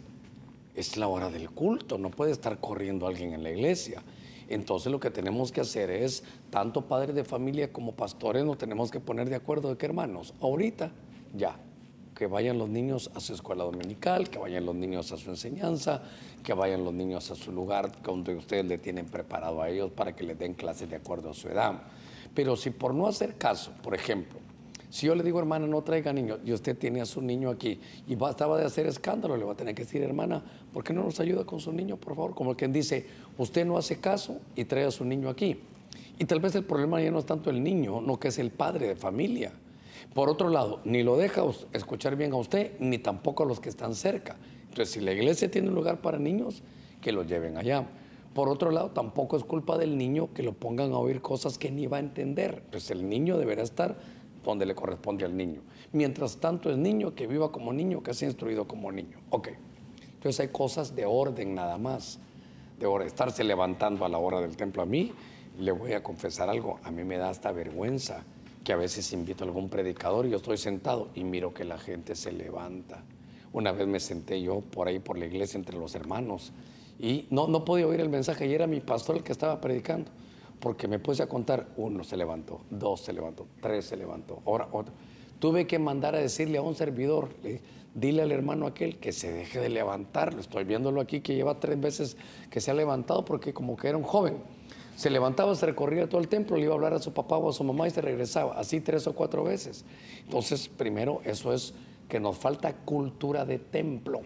Es la hora del culto, no puede estar corriendo alguien en la iglesia. Entonces lo que tenemos que hacer es, tanto padres de familia como pastores, nos tenemos que poner de acuerdo de que, hermanos, ahorita ya, que vayan los niños a su escuela dominical, que vayan los niños a su enseñanza, que vayan los niños a su lugar donde ustedes le tienen preparado a ellos para que les den clases de acuerdo a su edad. Pero si por no hacer caso, por ejemplo, si yo le digo, hermana, no traiga niños, y usted tiene a su niño aquí y estaba de hacer escándalo, le va a tener que decir, hermana, ¿por qué no nos ayuda con su niño, por favor? Como quien dice, usted no hace caso y trae a su niño aquí. Y tal vez el problema ya no es tanto el niño, no, que es el padre de familia. Por otro lado, ni lo deja escuchar bien a usted, ni tampoco a los que están cerca. Entonces, si la iglesia tiene un lugar para niños, que lo lleven allá. Por otro lado, tampoco es culpa del niño que lo pongan a oír cosas que ni va a entender. Pues el niño deberá estar donde le corresponde al niño. Mientras tanto es niño, que viva como niño, que sea instruido como niño. Ok. Entonces hay cosas de orden nada más. De estarse levantando a la hora del templo. A mí, le voy a confesar algo, a mí me da hasta vergüenza que a veces invito a algún predicador y yo estoy sentado y miro que la gente se levanta. Una vez me senté yo por ahí por la iglesia entre los hermanos y no podía oír el mensaje y era mi pastor el que estaba predicando. Porque me puse a contar, 1 se levantó, 2 se levantó, 3 se levantó, ahora otro. Tuve que mandar a decirle a un servidor, dile al hermano aquel que se deje de levantar. Estoy viéndolo aquí que lleva 3 veces que se ha levantado porque como que era un joven. Se levantaba, se recorría todo el templo, le iba a hablar a su papá o a su mamá y se regresaba, así 3 o 4 veces. Entonces, primero, eso es que nos falta cultura de templo.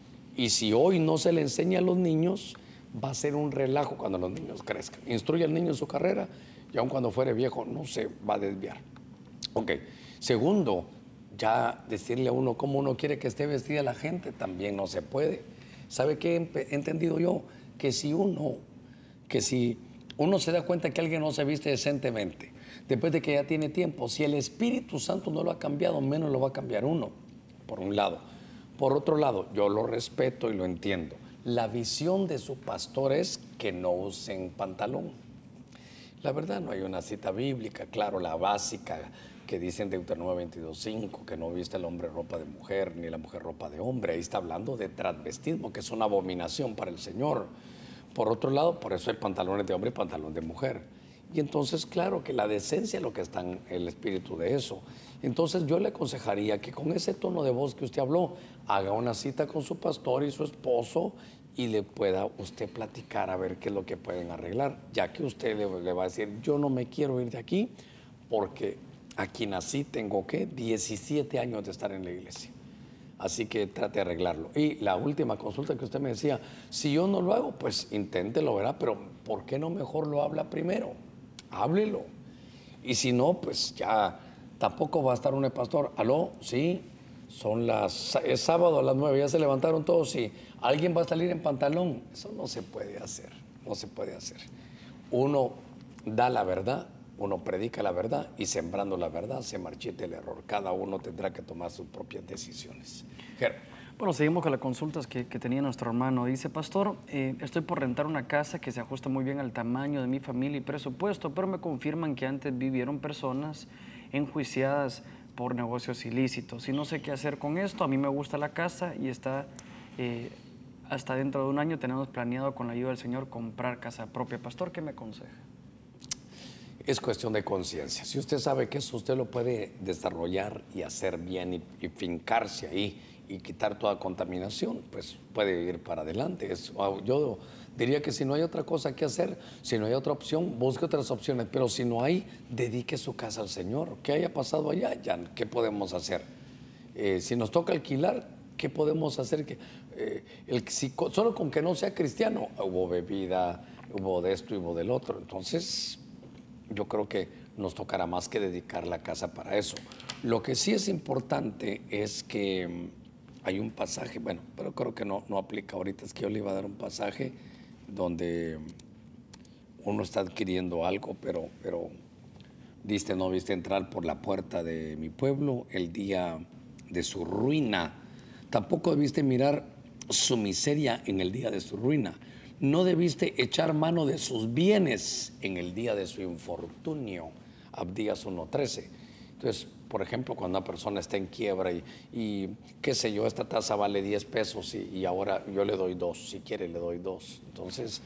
Y si hoy no se le enseña a los niños, va a ser un relajo cuando los niños crezcan. Instruye al niño en su carrera y aun cuando fuere viejo no se va a desviar. Ok. Segundo, ya decirle a uno cómo uno quiere que esté vestida la gente también no se puede. ¿Sabe qué he entendido yo? Que si uno se da cuenta que alguien no se viste decentemente, después de que ya tiene tiempo, si el Espíritu Santo no lo ha cambiado, menos lo va a cambiar uno, por un lado. Por otro lado, yo lo respeto y lo entiendo. La visión de su pastor es que no usen pantalón. La verdad, no hay una cita bíblica, claro, la básica que dice en Deuteronomio 22:5, que no viste el hombre ropa de mujer, ni la mujer ropa de hombre. Ahí está hablando de transvestismo, que es una abominación para el Señor. Por otro lado, por eso hay pantalones de hombre y pantalón de mujer. Y entonces, claro, que la decencia es lo que está en el espíritu de eso. Entonces, yo le aconsejaría que con ese tono de voz que usted habló, haga una cita con su pastor y su esposo y le pueda usted platicar a ver qué es lo que pueden arreglar, ya que usted le va a decir, yo no me quiero ir de aquí porque aquí nací, tengo, ¿qué? 17 años de estar en la iglesia. Así que trate de arreglarlo. Y la última consulta que usted me decía, si yo no lo hago, pues inténtelo, ¿verdad? Pero ¿por qué no mejor lo habla primero? Háblelo. Y si no, pues ya tampoco va a estar un pastor. ¿Aló? Sí, es sábado a las 9, ya se levantaron todos. Sí, ¿alguien va a salir en pantalón? Eso no se puede hacer, no se puede hacer. Uno da la verdad, uno predica la verdad y sembrando la verdad se marchita el error. Cada uno tendrá que tomar sus propias decisiones. Bueno, seguimos con las consultas que tenía nuestro hermano. Dice, pastor, estoy por rentar una casa que se ajusta muy bien al tamaño de mi familia y presupuesto, pero me confirman que antes vivieron personas enjuiciadas por negocios ilícitos. Y no sé qué hacer con esto. A mí me gusta la casa y está hasta dentro de un año tenemos planeado con la ayuda del Señor comprar casa propia. Pastor, ¿qué me aconseja? Es cuestión de conciencia. Si usted sabe que eso usted lo puede desarrollar y hacer bien y fincarse ahí y quitar toda contaminación, pues puede ir para adelante. Yo diría que si no hay otra cosa que hacer, si no hay otra opción, busque otras opciones, pero si no hay, dedique su casa al Señor. ¿Qué haya pasado allá? Ya, ¿qué podemos hacer? Si nos toca alquilar, ¿qué podemos hacer? Solo con que no sea cristiano, hubo bebida, hubo de esto y hubo del otro. Entonces, yo creo que nos tocará más que dedicar la casa para eso. Lo que sí es importante es que hay un pasaje, bueno, pero creo que no aplica ahorita, es que yo le iba a dar un pasaje donde uno está adquiriendo algo, pero diste, no viste entrar por la puerta de mi pueblo el día de su ruina. Tampoco debiste mirar su miseria en el día de su ruina. No debiste echar mano de sus bienes en el día de su infortunio. Abdías 1:13. Entonces, por ejemplo, cuando una persona está en quiebra y qué sé yo, esta taza vale 10 pesos y ahora yo le doy 2, si quiere le doy 2. Entonces,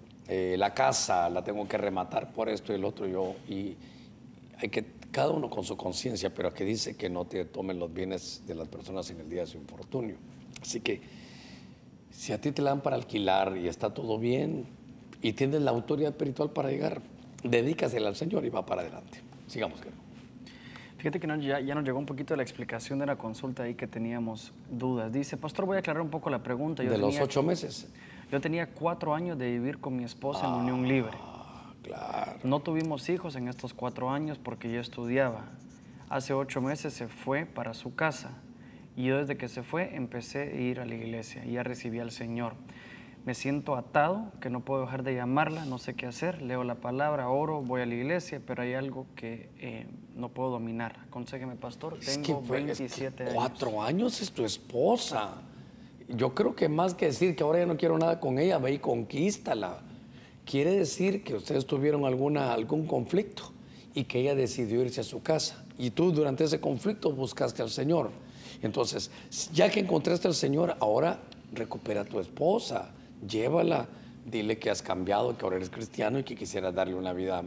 la casa la tengo que rematar por esto y el otro y hay que, cada uno con su conciencia, pero aquí dice que no te tomen los bienes de las personas en el día de su infortunio. Así que si a ti te la dan para alquilar y está todo bien y tienes la autoridad espiritual para llegar, dedícasela al Señor y va para adelante. Sigamos, que Fíjate que ya nos llegó un poquito la explicación de la consulta ahí que teníamos dudas. Dice, pastor, voy a aclarar un poco la pregunta. De los 8 meses. Yo tenía 4 años de vivir con mi esposa en unión libre. Claro. No tuvimos hijos en estos 4 años porque yo estudiaba. Hace 8 meses se fue para su casa y yo desde que se fue empecé a ir a la iglesia y ya recibí al Señor. Me siento atado, que no puedo dejar de llamarla, no sé qué hacer, leo la palabra, oro, voy a la iglesia, pero hay algo que no puedo dominar. Aconsejeme, pastor, tengo 27 años. 4 años es tu esposa. Yo creo que más que decir que ahora ya no quiero nada con ella, ve y conquístala. Quiere decir que ustedes tuvieron algún conflicto y que ella decidió irse a su casa. Y tú durante ese conflicto buscaste al Señor. Entonces, ya que encontraste al Señor, ahora recupera a tu esposa, llévala, dile que has cambiado, que ahora eres cristiano y que quisieras darle una vida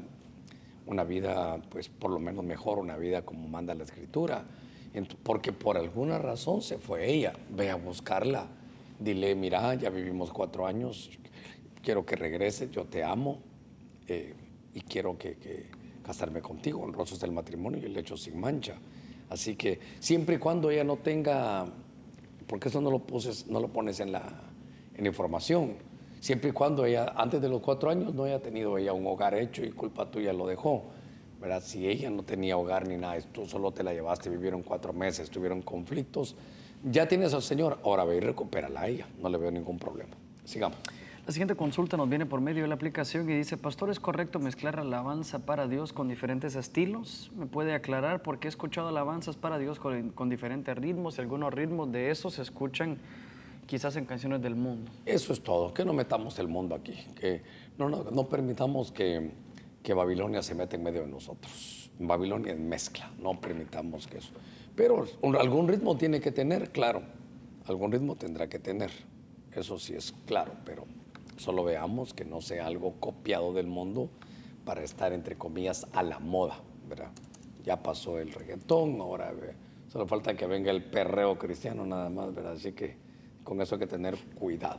pues por lo menos mejor, una vida como manda la Escritura. Porque por alguna razón se fue ella. Ve a buscarla, dile, mira, ya vivimos 4 años, quiero que regreses, yo te amo y quiero que casarme contigo, honroso es el matrimonio y el hecho sin mancha. Así que siempre y cuando ella no tenga, porque eso no lo pones en la información, siempre y cuando ella antes de los 4 años no haya tenido ella un hogar hecho y culpa tuya lo dejó, ¿verdad? Si ella no tenía hogar ni nada, tú solo te la llevaste, vivieron 4 meses, tuvieron conflictos, ya tienes al Señor, ahora ve y recupérala a ella, no le veo ningún problema. Sigamos. La siguiente consulta nos viene por medio de la aplicación y dice, pastor, ¿es correcto mezclar alabanza para Dios con diferentes estilos? ¿Me puede aclarar? Porque he escuchado alabanzas para Dios con diferentes ritmos y algunos ritmos de esos se escuchan quizás en canciones del mundo. Eso es todo, que no metamos el mundo aquí, que no permitamos que Babilonia se meta en medio de nosotros. Babilonia es mezcla, no permitamos que eso. Pero algún ritmo tiene que tener, claro, algún ritmo tendrá que tener, eso sí es claro, pero solo veamos que no sea algo copiado del mundo para estar, entre comillas, a la moda, ¿verdad? Ya pasó el reggaetón, ahora solo falta que venga el perreo cristiano nada más, ¿verdad? Así que con eso hay que tener cuidado,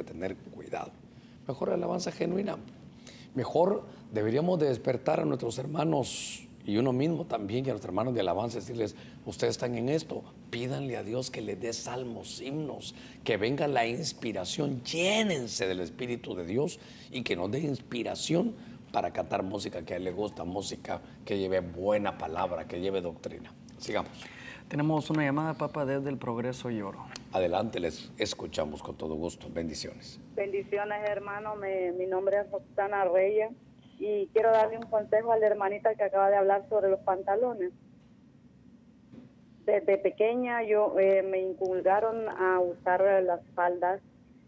Mejor alabanza genuina. Mejor deberíamos de despertar a nuestros hermanos y uno mismo también, y a nuestros hermanos de alabanza, decirles, ustedes están en esto, pídanle a Dios que les dé salmos, himnos, que venga la inspiración, llénense del Espíritu de Dios y que nos dé inspiración para cantar música que a él le gusta, música que lleve buena palabra, que lleve doctrina. Sigamos. Tenemos una llamada, Papa, desde el Progreso y Oro. Adelante, les escuchamos con todo gusto. Bendiciones. Bendiciones, hermano. Mi nombre es Roxana Reyes y quiero darle un consejo a la hermanita que acaba de hablar sobre los pantalones. Desde pequeña me inculcaron a usar las faldas.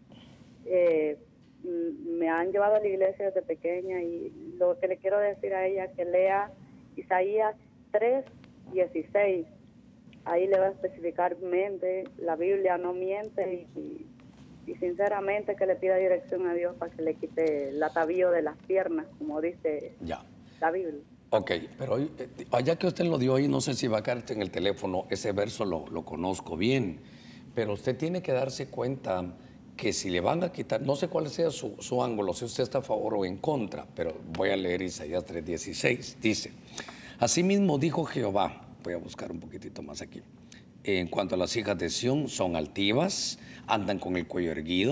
Me han llevado a la iglesia desde pequeña y lo que le quiero decir a ella es que lea Isaías 3:16. Ahí le va a especificar, la Biblia no miente y sinceramente que le pida dirección a Dios para que le quite el atavío de las piernas, como dice la Biblia. Ok, pero ya que usted lo dio ahí, no sé si va a caerte en el teléfono, ese verso lo conozco bien, pero usted tiene que darse cuenta que si le van a quitar, no sé cuál sea su ángulo, si usted está a favor o en contra, pero voy a leer Isaías 3:16, dice, asimismo dijo Jehová, voy a buscar un poquitito más aquí. En cuanto a las hijas de Sión, son altivas, andan con el cuello erguido,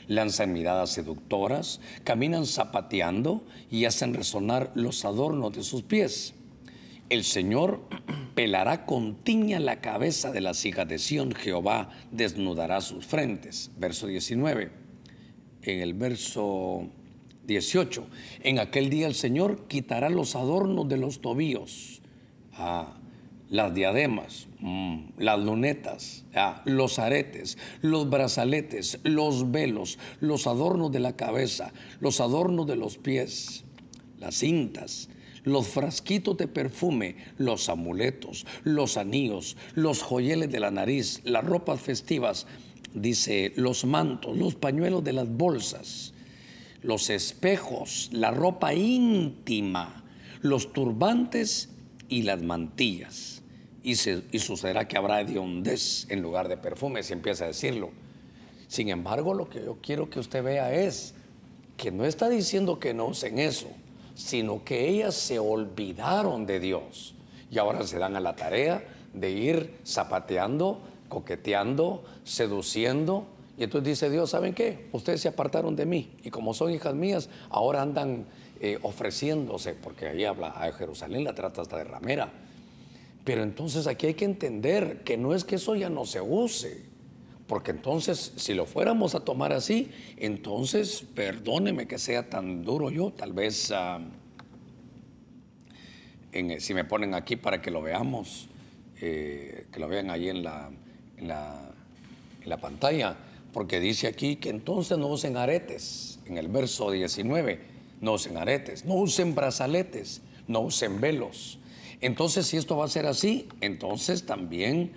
lanzan miradas seductoras, caminan zapateando y hacen resonar los adornos de sus pies. El Señor pelará con tiña la cabeza de las hijas de Sión, Jehová desnudará sus frentes. Verso 19. En el verso 18, en aquel día el Señor quitará los adornos de los tobillos, las diademas, las lunetas, los aretes, los brazaletes, los velos, los adornos de la cabeza, los adornos de los pies, las cintas, los frasquitos de perfume, los amuletos, los anillos, los joyeles de la nariz, las ropas festivas, dice, los mantos, los pañuelos de las bolsas, los espejos, la ropa íntima, los turbantes y las mantillas. Y sucederá que habrá hediondez en lugar de perfume, si empieza a decirlo. Sin embargo, lo que yo quiero que usted vea es que no está diciendo que no usen eso, sino que ellas se olvidaron de Dios y ahora se dan a la tarea de ir zapateando, coqueteando, seduciendo. Y entonces dice Dios, ¿saben qué? Ustedes se apartaron de mí y como son hijas mías, ahora andan ofreciéndose, porque ahí habla a Jerusalén, la trata hasta de ramera. Pero entonces aquí hay que entender que no es que eso ya no se use, porque entonces si lo fuéramos a tomar así, entonces perdóneme que sea tan duro yo, tal vez si me ponen aquí para que lo veamos, que lo vean ahí en la pantalla, porque dice aquí que entonces no usen aretes, en el verso 19, no usen aretes, no usen brazaletes, no usen velos. Entonces si esto va a ser así, entonces también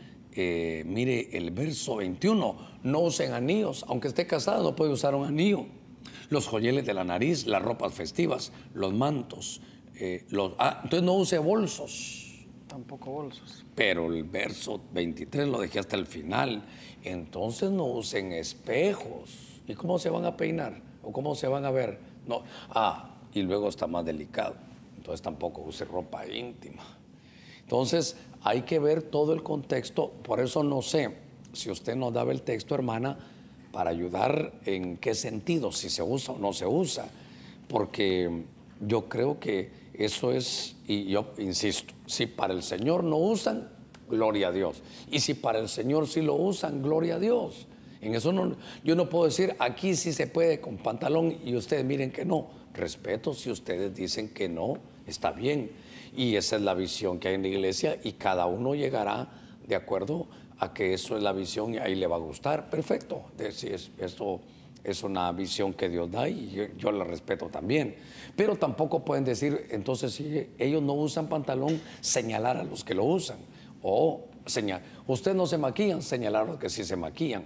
mire el verso 21, no usen anillos, aunque esté casado no puede usar un anillo, los joyeles de la nariz, las ropas festivas, los mantos, entonces no use bolsos. Tampoco bolsos. Pero el verso 23 lo dejé hasta el final. Entonces no usen espejos. ¿Y cómo se van a peinar? ¿O cómo se van a ver? No. Y luego está más delicado. Entonces tampoco use ropa íntima. Entonces hay que ver todo el contexto. Por eso no sé si usted nos daba el texto, hermana, para ayudar en qué sentido, si se usa o no se usa. Porque yo creo que eso es, y yo insisto, si para el Señor no usan, gloria a Dios. Y si para el Señor sí lo usan, gloria a Dios. En eso no, yo no puedo decir, aquí sí se puede con pantalón y ustedes miren que no. Respeto si ustedes dicen que no, está bien. Y esa es la visión que hay en la iglesia y cada uno llegará de acuerdo a que eso es la visión y ahí le va a gustar. Perfecto. Esto es una visión que Dios da y yo la respeto también. Pero tampoco pueden decir, entonces si ellos no usan pantalón, señalar a los que lo usan. O ustedes no se maquillan, señalar a los que sí se maquillan.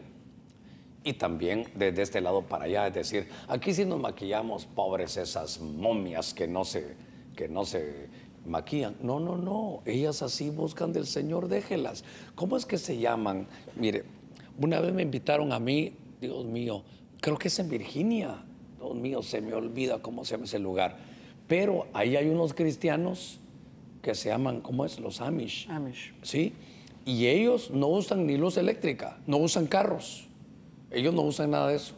Y también desde este lado para allá, es decir, aquí sí nos maquillamos, pobres esas momias que no se maquillan. No, ellas así buscan del Señor, déjelas. ¿Cómo es que se llaman? Mire, una vez me invitaron a mí, Dios mío, creo que es en Virginia, Dios mío, se me olvida cómo se llama ese lugar, pero ahí hay unos cristianos que se llaman, ¿cómo es? Los Amish. Amish. Sí, y ellos no usan ni luz eléctrica, no usan carros, ellos no usan nada de eso.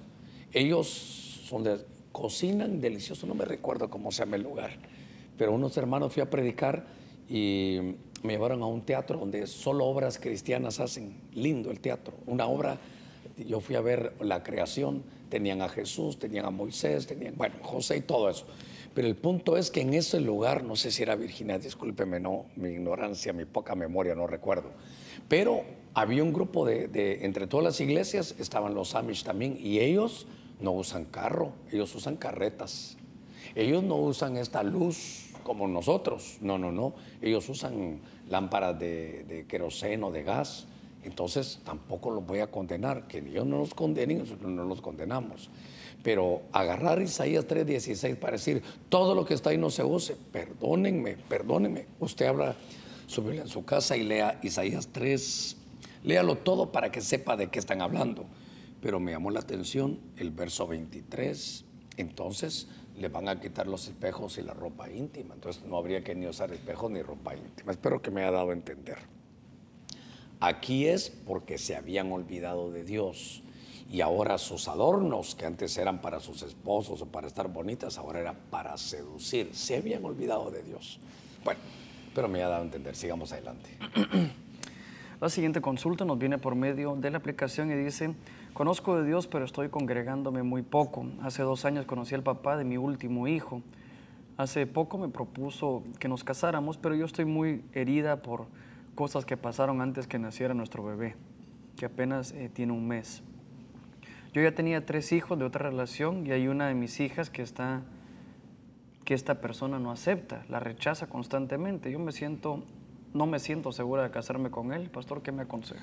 Ellos cocinan delicioso, no me recuerdo cómo se llama el lugar, pero unos hermanos fui a predicar y me llevaron a un teatro donde solo obras cristianas hacen, lindo el teatro, una obra. Yo fui a ver la creación, tenían a Jesús, tenían a Moisés, tenían, José y todo eso. Pero el punto es que en ese lugar, no sé si era Virginia, discúlpeme, no, mi ignorancia, mi poca memoria, no recuerdo. Pero había un grupo entre todas las iglesias, estaban los Amish también, y ellos no usan carro, ellos usan carretas. Ellos no usan esta luz como nosotros, no. Ellos usan lámparas de queroseno, de gas. Entonces tampoco los voy a condenar, que ellos no nos condenen, nosotros no los condenamos. Pero agarrar Isaías 3:16 para decir todo lo que está ahí no se use, perdónenme. Usted habla su Biblia en su casa y lea Isaías 3, léalo todo para que sepa de qué están hablando. Pero me llamó la atención el verso 23, entonces le van a quitar los espejos y la ropa íntima, entonces no habría que ni usar espejos ni ropa íntima. Espero que me haya dado a entender. Aquí es porque se habían olvidado de Dios Y ahora sus adornos, que antes eran para sus esposos o para estar bonitas, ahora era para seducir. Se habían olvidado de Dios. Bueno, pero me ha dado a entender. Sigamos adelante. La siguiente consulta nos viene por medio de la aplicación y dice: conozco de Dios, pero estoy congregándome muy poco. Hace 2 años conocí al papá de mi último hijo. Hace poco me propuso que nos casáramos, pero yo estoy muy herida por cosas que pasaron antes que naciera nuestro bebé, que apenas tiene 1 mes. Yo ya tenía 3 hijos de otra relación y hay una de mis hijas que esta persona no acepta, la rechaza constantemente. No me siento segura de casarme con él. Pastor, ¿qué me aconseja?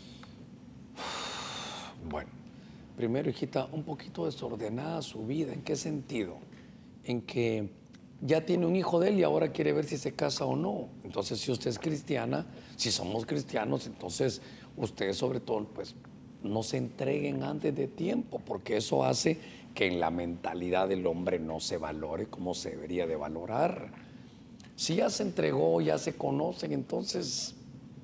Bueno, primero, hijita, un poquito desordenada su vida. ¿En qué sentido? En que ya tiene un hijo de él y ahora quiere ver si se casa o no. Entonces, si usted es cristiana, si somos cristianos, entonces ustedes sobre todo, pues, no se entreguen antes de tiempo, porque eso hace que en la mentalidad del hombre no se valore como se debería de valorar. Si ya se entregó, ya se conocen, entonces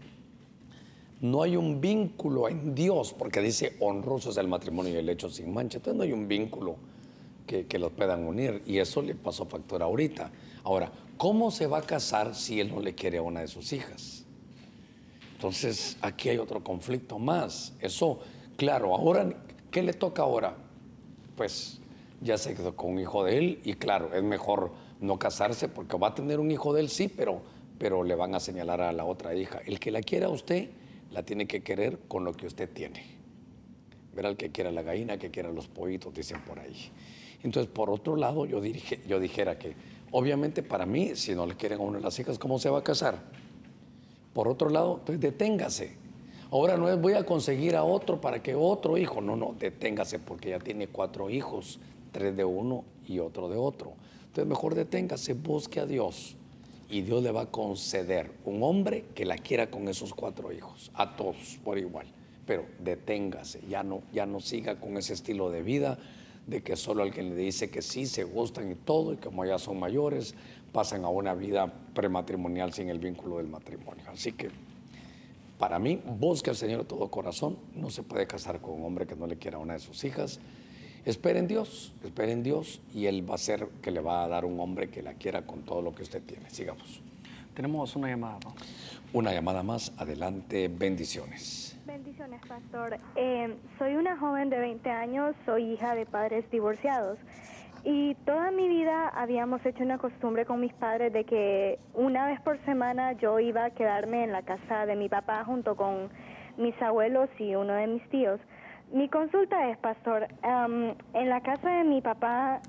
no hay un vínculo en Dios, porque dice honroso es el matrimonio y el hecho sin mancha. Entonces no hay un vínculo que los puedan unir, y eso le pasó factura ahorita. Ahora, ¿cómo se va a casar si él no le quiere a una de sus hijas? Entonces aquí hay otro conflicto más. Eso, claro, ahora, ¿qué le toca ahora? Pues ya se quedó con un hijo de él y claro, es mejor no casarse porque va a tener un hijo de él, sí, pero le van a señalar a la otra hija. El que la quiera a usted, la tiene que querer con lo que usted tiene. Verá, el que quiera la gallina, que quiera los pollitos, dicen por ahí. Entonces, por otro lado, yo dijera que, obviamente para mí, si no le quieren a una de las hijas, ¿cómo se va a casar? Por otro lado, pues deténgase. Ahora no es voy a conseguir a otro para que otro hijo. No, deténgase porque ya tiene 4 hijos, 3 de uno y otro de otro. Entonces mejor deténgase, busque a Dios y Dios le va a conceder un hombre que la quiera con esos 4 hijos, a todos por igual. Pero deténgase, ya no siga con ese estilo de vida de que solo alguien le dice que sí, se gustan y todo, y como ya son mayores, pasan a una vida prematrimonial sin el vínculo del matrimonio. Así que, para mí, busque al Señor de todo corazón. No se puede casar con un hombre que no le quiera a una de sus hijas. Espere en Dios, y Él va a ser que le va a dar un hombre que la quiera con todo lo que usted tiene. Sigamos. Tenemos una llamada, ¿no? Una llamada más, adelante, bendiciones. Bendiciones, pastor. Soy una joven de 20 años, soy hija de padres divorciados. Y toda mi vida habíamos hecho una costumbre con mis padres de que una vez por semana yo iba a quedarme en la casa de mi papá junto con mis abuelos y uno de mis tíos. Mi consulta es, pastor, en la casa de mi papá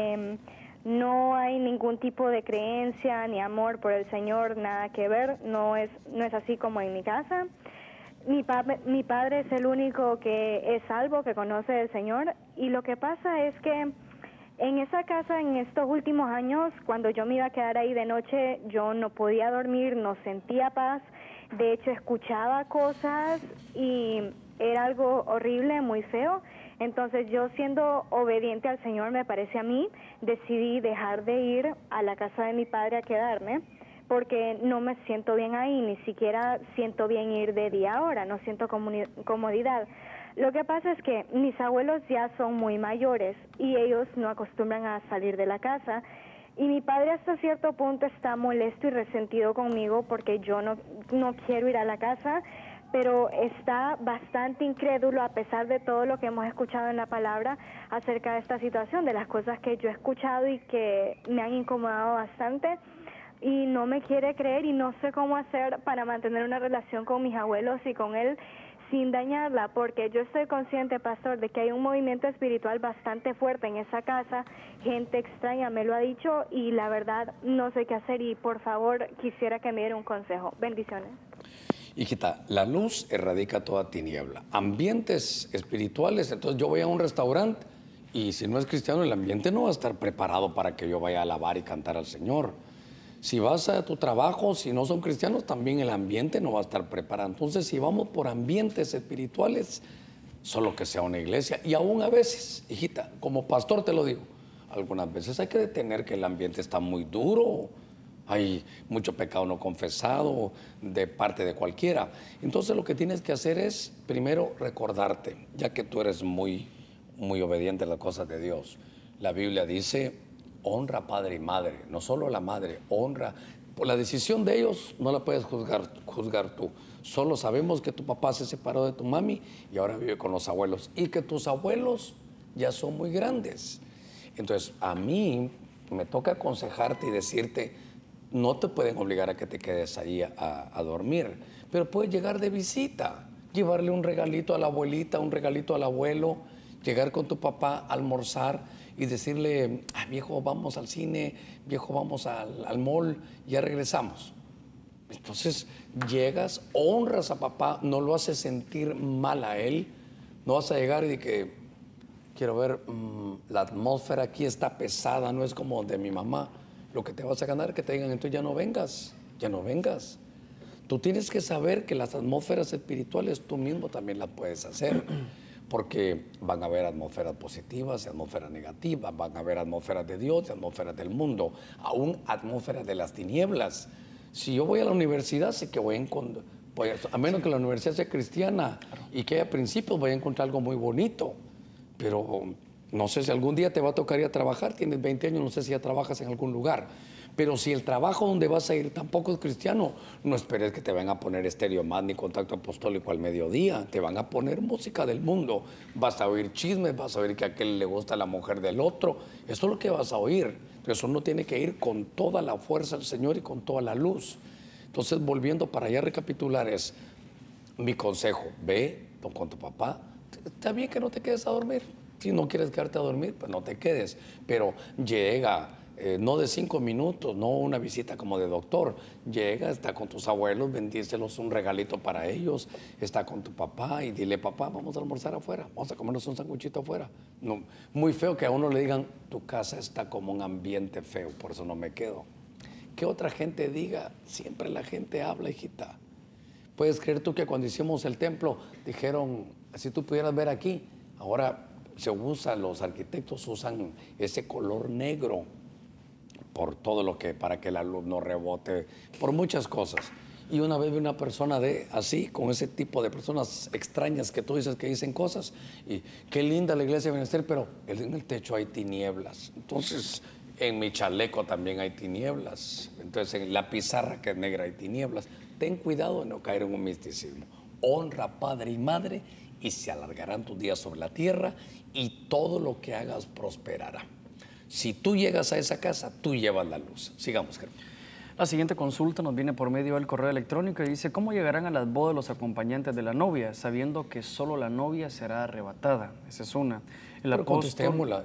no hay ningún tipo de creencia ni amor por el Señor, nada que ver, no es así como en mi casa. Mi padre es el único que es salvo, que conoce al Señor, y lo que pasa es que en esa casa, en estos últimos años, cuando yo me iba a quedar ahí de noche, yo no podía dormir, no sentía paz. De hecho, escuchaba cosas y era algo horrible, muy feo. Entonces, yo siendo obediente al Señor, me parece a mí, decidí dejar de ir a la casa de mi padre a quedarme, porque no me siento bien ahí, ni siquiera siento bien ir de día ahora, no siento comodidad. Lo que pasa es que mis abuelos ya son muy mayores y ellos no acostumbran a salir de la casa, y mi padre hasta cierto punto está molesto y resentido conmigo porque yo no quiero ir a la casa, pero está bastante incrédulo a pesar de todo lo que hemos escuchado en la palabra acerca de esta situación, de las cosas que yo he escuchado y que me han incomodado bastante, y no me quiere creer y no sé cómo hacer para mantener una relación con mis abuelos y con él sin dañarla, porque yo estoy consciente, pastor, de que hay un movimiento espiritual bastante fuerte en esa casa, gente extraña me lo ha dicho y la verdad no sé qué hacer, y por favor quisiera que me diera un consejo. Bendiciones. Hijita, la luz erradica toda tiniebla. Ambientes espirituales, entonces yo voy a un restaurante y si no es cristiano el ambiente no va a estar preparado para que yo vaya a alabar y cantar al Señor. Si vas a tu trabajo, si no son cristianos, también el ambiente no va a estar preparado. Entonces, si vamos por ambientes espirituales, solo que sea una iglesia. Y aún a veces, hijita, como pastor te lo digo, algunas veces hay que detener que el ambiente está muy duro. hay mucho pecado no confesado de parte de cualquiera. Entonces lo que tienes que hacer es primero recordarte, ya que tú eres muy obediente a las cosas de Dios. La Biblia dice, honra padre y madre, no solo a la madre, honra. Por la decisión de ellos no la puedes juzgar tú. Solo sabemos que tu papá se separó de tu mami y ahora vive con los abuelos y que tus abuelos ya son muy grandes. Entonces a mí me toca aconsejarte y decirte, no te pueden obligar a que te quedes ahí a dormir, pero puedes llegar de visita, llevarle un regalito a la abuelita, un regalito al abuelo, llegar con tu papá a almorzar y decirle, viejo, vamos al cine, viejo, vamos al mall, ya regresamos. Entonces llegas, honras a papá, no lo haces sentir mal a él, no vas a llegar y que quiero ver, la atmósfera aquí está pesada, no es como de mi mamá. Lo que te vas a ganar es que te digan, entonces ya no vengas, ya no vengas. Tú tienes que saber que las atmósferas espirituales tú mismo también las puedes hacer, porque van a haber atmósferas positivas y atmósferas negativas, van a haber atmósferas de Dios y atmósferas del mundo, aún atmósferas de las tinieblas. Si yo voy a la universidad, sé que voy a encontrar, a menos que la universidad sea cristiana y que haya principios, voy a encontrar algo muy bonito. Pero no sé si algún día te va a tocar ir a trabajar, tienes 20 años, no sé si ya trabajas en algún lugar. Pero si el trabajo donde vas a ir tampoco es cristiano, no esperes que te van a poner Estéreo Más ni Contacto Apostólico al mediodía. Te van a poner música del mundo. Vas a oír chismes, vas a oír que a aquel le gusta la mujer del otro. Eso es lo que vas a oír. Eso no tiene que ir con toda la fuerza del Señor y con toda la luz. Entonces, volviendo para allá a recapitular, es mi consejo: ve con tu papá. Está bien que no te quedes a dormir. Si no quieres quedarte a dormir, pues no te quedes. Pero llega, no de 5 minutos, no una visita como de doctor. Llega, está con tus abuelos, bendícelos, un regalito para ellos. Está con tu papá y dile, papá, vamos a almorzar afuera, vamos a comernos un sanguchito afuera. No, muy feo que a uno le digan, tu casa está como un ambiente feo, por eso no me quedo. Que otra gente diga, siempre la gente habla, hijita. Puedes creer tú que cuando hicimos el templo, dijeron, si tú pudieras ver aquí, ahora se usa, los arquitectos usan ese color negro por todo lo que, para que la luz no rebote, por muchas cosas. Y una vez vi una persona así, con ese tipo de personas extrañas que tú dices que dicen cosas, y qué linda la iglesia de Bienestar, pero en el techo hay tinieblas. Entonces, en mi chaleco también hay tinieblas. Entonces, en la pizarra que es negra hay tinieblas. Ten cuidado de no caer en un misticismo. Honra padre y madre y se alargarán tus días sobre la tierra y todo lo que hagas prosperará. Si tú llegas a esa casa, tú llevas la luz. Sigamos, Germán. La siguiente consulta nos viene por medio del correo electrónico y dice, ¿cómo llegarán a las bodas los acompañantes de la novia, sabiendo que solo la novia será arrebatada? Esa es una. Pero contestémosla.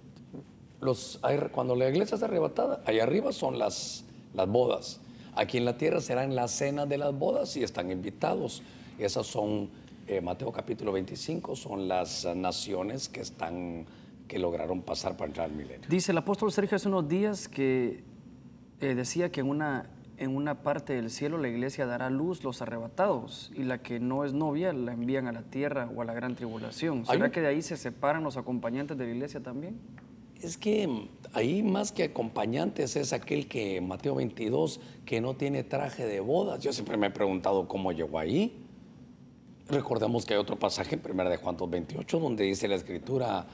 Cuando la iglesia es arrebatada, allá arriba son las bodas. Aquí en la tierra serán las cenas de las bodas y están invitados. Esas son, Mateo capítulo 25, son las naciones que lograron pasar para entrar al milenio. Dice el apóstol Sergio hace unos días que decía que en una parte del cielo la iglesia dará luz los arrebatados y la que no es novia la envían a la tierra o a la gran tribulación. ¿Será que de ahí se separan los acompañantes de la iglesia también? Es que ahí más que acompañantes es aquel que, Mateo 22, que no tiene traje de bodas. Yo siempre me he preguntado cómo llegó ahí. Recordemos que hay otro pasaje en 1 de Juan 2:28 donde dice la Escritura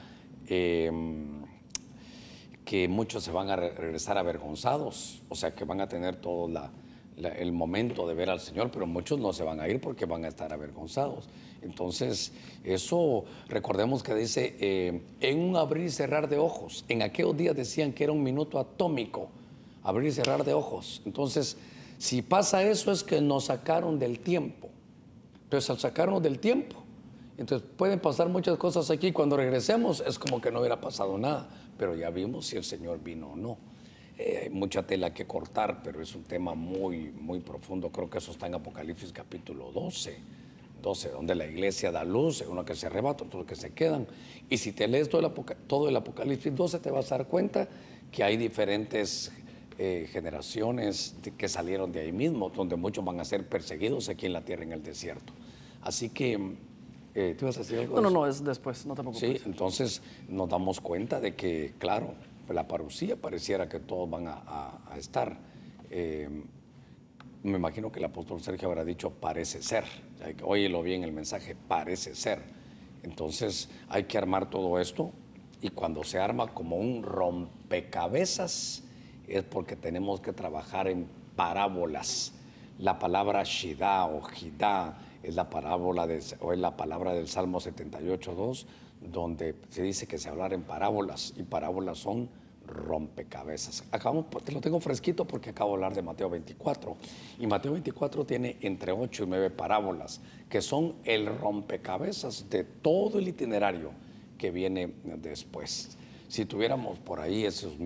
que muchos se van a regresar avergonzados, o sea que van a tener todo el momento de ver al Señor, pero muchos no se van a ir porque van a estar avergonzados. Entonces, eso, recordemos que dice, en un abrir y cerrar de ojos. En aquellos días decían que era un minuto atómico, abrir y cerrar de ojos. Entonces, si pasa eso es que nos sacaron del tiempo. Entonces, al sacarnos del tiempo, entonces pueden pasar muchas cosas aquí. Cuando regresemos es como que no hubiera pasado nada, pero ya vimos si el Señor vino o no. Hay mucha tela que cortar, pero es un tema muy, muy profundo. Creo que eso está en Apocalipsis capítulo 12, donde la iglesia da luz, uno que se arrebata, otros que se quedan. Y si te lees todo el Apocalipsis 12, te vas a dar cuenta que hay diferentes generaciones que salieron de ahí mismo, donde muchos van a ser perseguidos aquí en la tierra, en el desierto. Así que, ¿tú ibas a decir algo? No, es después, no te preocupes. Sí, entonces nos damos cuenta de que, claro, la parucía pareciera que todos van a estar Me imagino que el apóstol Sergio habrá dicho parece ser. Óyelo bien el mensaje, parece ser. Entonces hay que armar todo esto, y cuando se arma como un rompecabezas es porque tenemos que trabajar en parábolas. La palabra Shidá o Jidá es la palabra del Salmo 78:2, donde se dice que se hablar en parábolas, y parábolas son rompecabezas. Te lo tengo fresquito porque acabo de hablar de Mateo 24, y Mateo 24 tiene entre 8 y 9 parábolas que son el rompecabezas de todo el itinerario que viene después. Si tuviéramos por ahí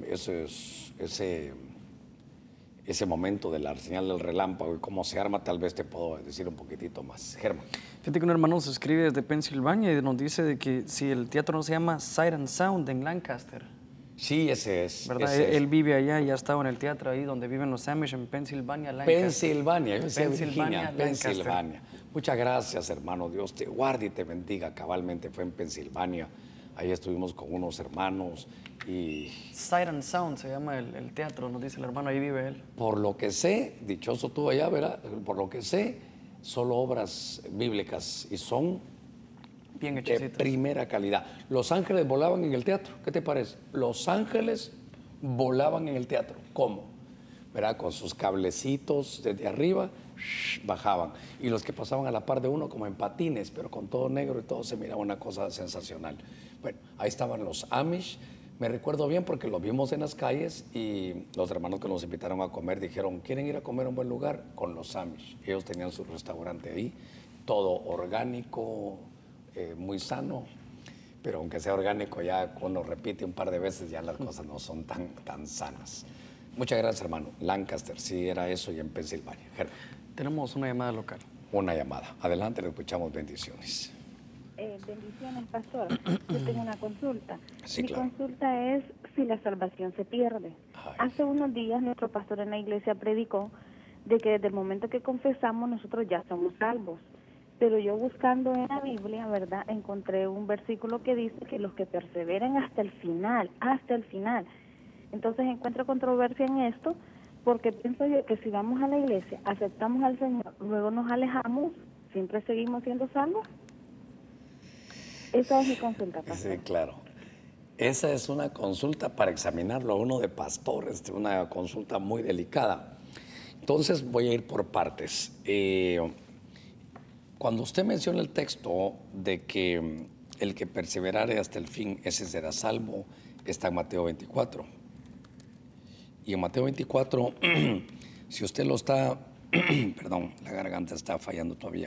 ese momento de la señal del relámpago y cómo se arma, tal vez te puedo decir un poquitito más. Germán. Fíjate que un hermano nos escribe desde Pensilvania y nos dice de que si el teatro no se llama Sight and Sound en Lancaster. Sí, ese es. ¿Verdad? Él vive allá y ha estado en el teatro ahí donde viven los Amish, en Pensilvania, Lancaster. Pensilvania, yo decía Pensilvania, Virginia, Pensilvania. Muchas gracias, hermano. Dios te guarde y te bendiga. Cabalmente fue en Pensilvania. Ahí estuvimos con unos hermanos y... Sight and Sound se llama el teatro, nos dice el hermano, ahí vive él. Por lo que sé, dichoso tú allá, ¿verdad? Por lo que sé, solo obras bíblicas y son bien de hechecitas. primera calidad. Los ángeles volaban en el teatro, ¿qué te parece? Los ángeles volaban en el teatro. ¿Cómo? ¿Verdad? Con sus cablecitos desde arriba, bajaban. Y los que pasaban a la par de uno como en patines, pero con todo negro y todo, se miraba una cosa sensacional. Bueno, ahí estaban los Amish. Me recuerdo bien porque los vimos en las calles y los hermanos que nos invitaron a comer dijeron, ¿quieren ir a comer a un buen lugar? Con los Amish. Ellos tenían su restaurante ahí, todo orgánico, muy sano. Pero aunque sea orgánico, ya cuando repite un par de veces ya las cosas no son tan sanas. Muchas gracias, hermano. Lancaster, sí era eso, y en Pensilvania. Germán. Tenemos una llamada local. Una llamada. Adelante, le escuchamos. Bendiciones. Bendiciones, pastor. Yo tengo una consulta. Sí, Mi claro. consulta es si la salvación se pierde. Hace unos días nuestro pastor en la iglesia predicó de que desde el momento que confesamos nosotros ya somos salvos. Pero yo buscando en la Biblia, ¿verdad? Encontré un versículo que dice que los que perseveren hasta el final. Entonces encuentro controversia en esto porque pienso yo que si vamos a la iglesia, aceptamos al Señor, luego nos alejamos, ¿siempre seguimos siendo salvos? Esa es mi consulta, pastor. Sí, claro. Esa es una consulta para examinarlo a uno de pastores, una consulta muy delicada. Entonces voy a ir por partes. Cuando usted menciona el texto de que el que perseverare hasta el fin, ese será salvo, está en Mateo 24. Y en Mateo 24, si usted lo está, perdón, la garganta está fallando todavía.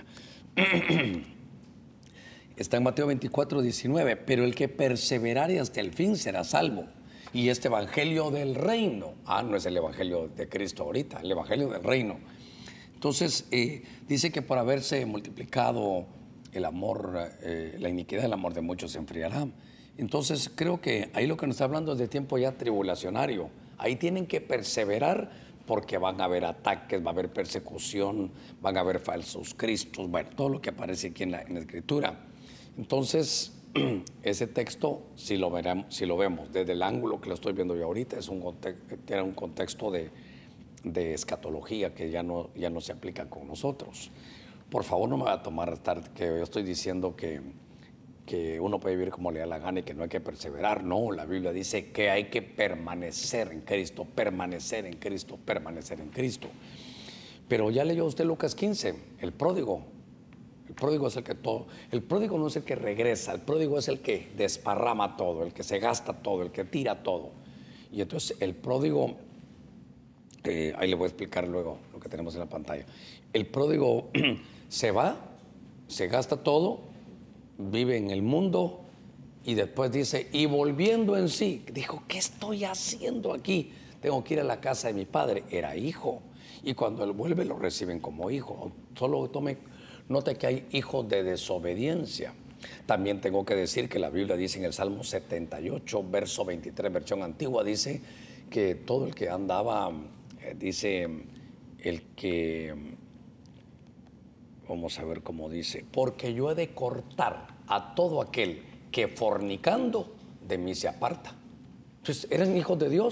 Está en Mateo 24, 19, pero el que perseverare hasta el fin será salvo. Y este evangelio del reino, no es el evangelio de Cristo ahorita, el evangelio del reino. Entonces, dice que por haberse multiplicado el amor, la iniquidad del amor de muchos se enfriará. Entonces, creo que ahí lo que nos está hablando es de tiempo ya tribulacionario. Ahí tienen que perseverar porque van a haber ataques, va a haber persecución, van a haber falsos cristos, bueno, todo lo que aparece aquí en la Escritura. Entonces, ese texto, si lo vemos desde el ángulo que lo estoy viendo yo ahorita, tiene un contexto de escatología que ya no se aplica con nosotros. Por favor, no me va a tomar que yo estoy diciendo que uno puede vivir como le da la gana y que no hay que perseverar. No, la Biblia dice que hay que permanecer en Cristo, permanecer en Cristo, permanecer en Cristo. Pero ya leyó usted Lucas 15, el pródigo. El pródigo es el que todo. El pródigo no es el que regresa, el pródigo es el que desparrama todo, el que se gasta todo, el que tira todo. Y entonces el pródigo, ahí le voy a explicar luego lo que tenemos en la pantalla. El pródigo se va, se gasta todo, vive en el mundo y después dice, y volviendo en sí, dijo, ¿qué estoy haciendo aquí? Tengo que ir a la casa de mi padre. Era hijo. Y cuando él vuelve lo reciben como hijo. Solo note que hay hijos de desobediencia. También tengo que decir que la Biblia dice en el Salmo 78, verso 23, versión antigua, dice que todo el que andaba, dice el que, vamos a ver cómo dice, porque yo he de cortar a todo aquel que fornicando de mí se aparta. Entonces eran hijos de Dios,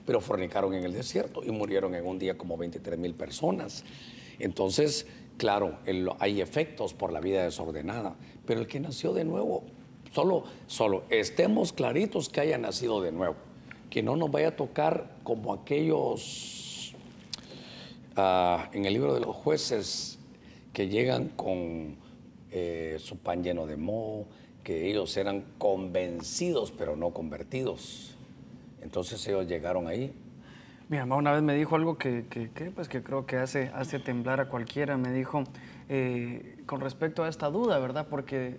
pero fornicaron en el desierto y murieron en un día como 23,000 personas. Entonces, claro, hay efectos por la vida desordenada, pero el que nació de nuevo, solo estemos claritos que haya nacido de nuevo, que no nos vaya a tocar como aquellos en el libro de los jueces que llegan con su pan lleno de moho, que ellos eran convencidos pero no convertidos. Entonces ellos llegaron ahí. Mi mamá una vez me dijo algo que creo que hace temblar a cualquiera. Me dijo con respecto a esta duda, ¿verdad? Porque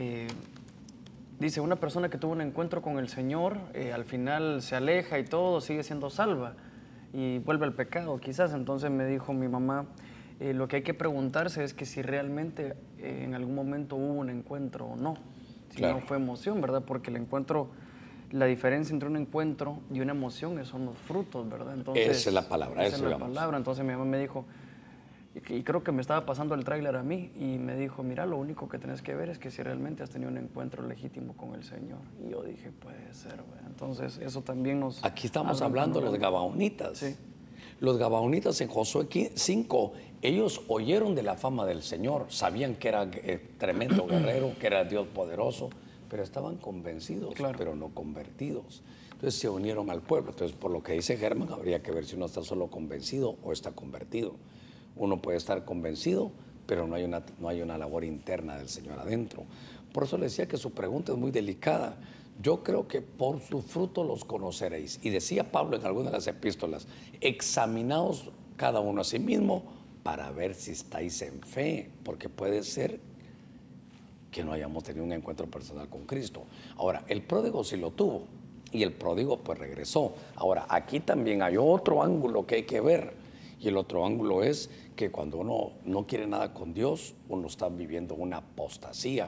dice, una persona que tuvo un encuentro con el Señor, al final se aleja y todo, sigue siendo salva y vuelve al pecado quizás. Entonces me dijo mi mamá, lo que hay que preguntarse es que si realmente en algún momento hubo un encuentro o no. Si claro. No fue emoción, ¿verdad? Porque el encuentro, la diferencia entre un encuentro y una emoción son los frutos, ¿verdad? Entonces, esa es la palabra. Esa es la palabra. Entonces mi mamá me dijo, y creo que me estaba pasando el tráiler a mí, y me dijo, mira, lo único que tenés que ver es que si realmente has tenido un encuentro legítimo con el Señor. Y yo dije, puede ser, ¿verdad? Entonces eso también nos... Aquí estamos hablando de los gabaonitas. Sí. Los gabaonitas en Josué 5, ellos oyeron de la fama del Señor, sabían que era tremendo guerrero, que era Dios poderoso, pero estaban convencidos, claro. Pero no convertidos. Entonces se unieron al pueblo. Entonces, por lo que dice Germán, habría que ver si uno está solo convencido o está convertido. Uno puede estar convencido, pero no hay una labor interna del Señor adentro. Por eso le decía que su pregunta es muy delicada. Yo creo que por su fruto los conoceréis. Y decía Pablo en algunas de las epístolas, examinaos cada uno a sí mismo para ver si estáis en fe, porque puede ser que no hayamos tenido un encuentro personal con Cristo. Ahora, el pródigo sí lo tuvo y el pródigo pues regresó. Ahora, aquí también hay otro ángulo que hay que ver, y el otro ángulo es que cuando uno no quiere nada con Dios, uno está viviendo una apostasía.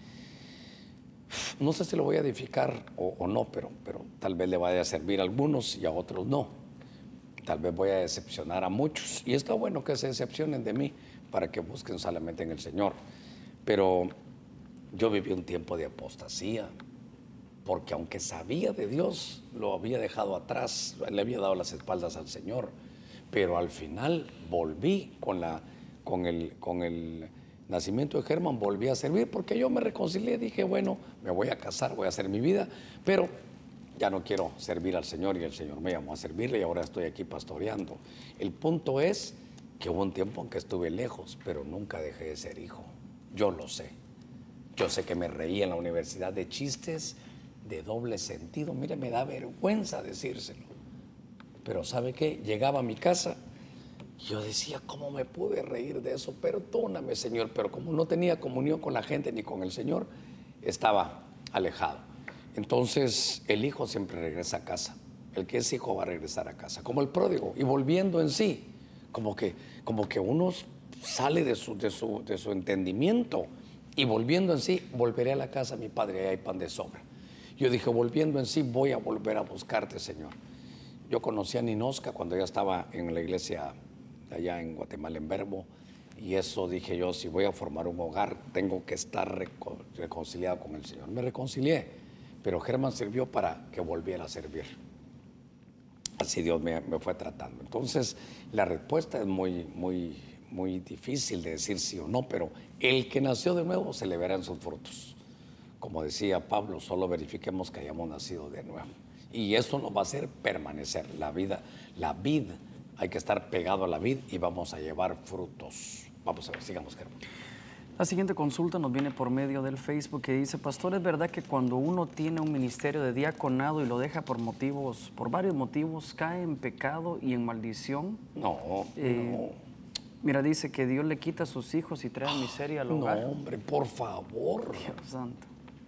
No sé si lo voy a edificar o no, pero tal vez le vaya a servir a algunos y a otros no. Tal vez voy a decepcionar a muchos, y está bueno que se decepcionen de mí para que busquen solamente en el Señor. Pero yo viví un tiempo de apostasía, porque aunque sabía de Dios, lo había dejado atrás, le había dado las espaldas al Señor, pero al final volví con el nacimiento de Germán, volví a servir, porque yo me reconcilié, dije, bueno, me voy a casar, voy a hacer mi vida, pero ya no quiero servir al Señor, y el Señor me llamó a servirle y ahora estoy aquí pastoreando. El punto es que hubo un tiempo en que estuve lejos, pero nunca dejé de ser hijo. Yo lo sé. Yo sé que me reí en la universidad de chistes de doble sentido. Mire, me da vergüenza decírselo. Pero ¿sabe qué? Llegaba a mi casa, yo decía, ¿cómo me pude reír de eso? Perdóname, Señor. Pero como no tenía comunión con la gente ni con el Señor, estaba alejado. Entonces, el hijo siempre regresa a casa. El que es hijo va a regresar a casa, como el pródigo, y volviendo en sí, como que uno sale de su entendimiento, y volviendo en sí, volveré a la casa de mi padre, ahí hay pan de sobra. Yo dije, volviendo en sí, voy a volver a buscarte, Señor. Yo conocí a Ninosca cuando ella estaba en la iglesia allá en Guatemala, en Verbo, y eso dije yo, si voy a formar un hogar, tengo que estar reconciliado con el Señor. Me reconcilié, pero Germán sirvió para que volviera a servir. Así Dios me fue tratando. Entonces, la respuesta es muy difícil de decir sí o no, pero el que nació de nuevo se le verá en sus frutos. Como decía Pablo, solo verifiquemos que hayamos nacido de nuevo. Y eso nos va a hacer permanecer. La vid, hay que estar pegado a la vid y vamos a llevar frutos. Vamos a ver, sigamos, Germán. La siguiente consulta nos viene por medio del Facebook, que dice, pastor, ¿es verdad que cuando uno tiene un ministerio de diaconado y lo deja por varios motivos, cae en pecado y en maldición? No. Mira, dice que Dios le quita a sus hijos y trae miseria al hogar. No, hombre, por favor. Dios santo.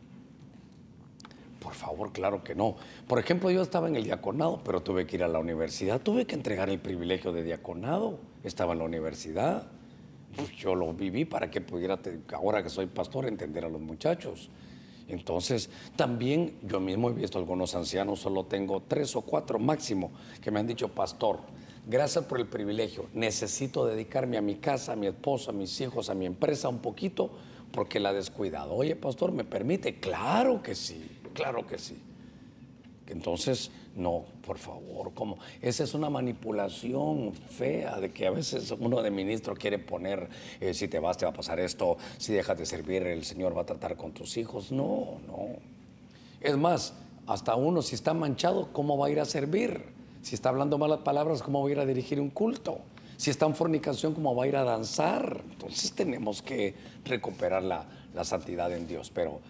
Por favor, claro que no. Por ejemplo, yo estaba en el diaconado, pero tuve que ir a la universidad. Tuve que entregar el privilegio de diaconado. Estaba en la universidad. Pues yo lo viví para que pudiera, ahora que soy pastor, entender a los muchachos. Entonces, también yo mismo he visto algunos ancianos, solo tengo 3 o 4 máximo, que me han dicho, pastor, gracias por el privilegio, necesito dedicarme a mi casa, a mi esposa, a mis hijos, a mi empresa un poquito, porque la he descuidado. Oye, pastor, ¿me permite? Claro que sí, claro que sí. Entonces, no, por favor, ¿cómo? Esa es una manipulación fea de que a veces uno de ministro quiere poner, si te vas te va a pasar esto, si dejas de servir el Señor va a tratar con tus hijos. No, no. Es más, hasta uno si está manchado, ¿cómo va a ir a servir? Si está hablando malas palabras, ¿cómo va a ir a dirigir un culto? Si está en fornicación, ¿cómo va a ir a danzar? Entonces tenemos que recuperar la santidad en Dios, pero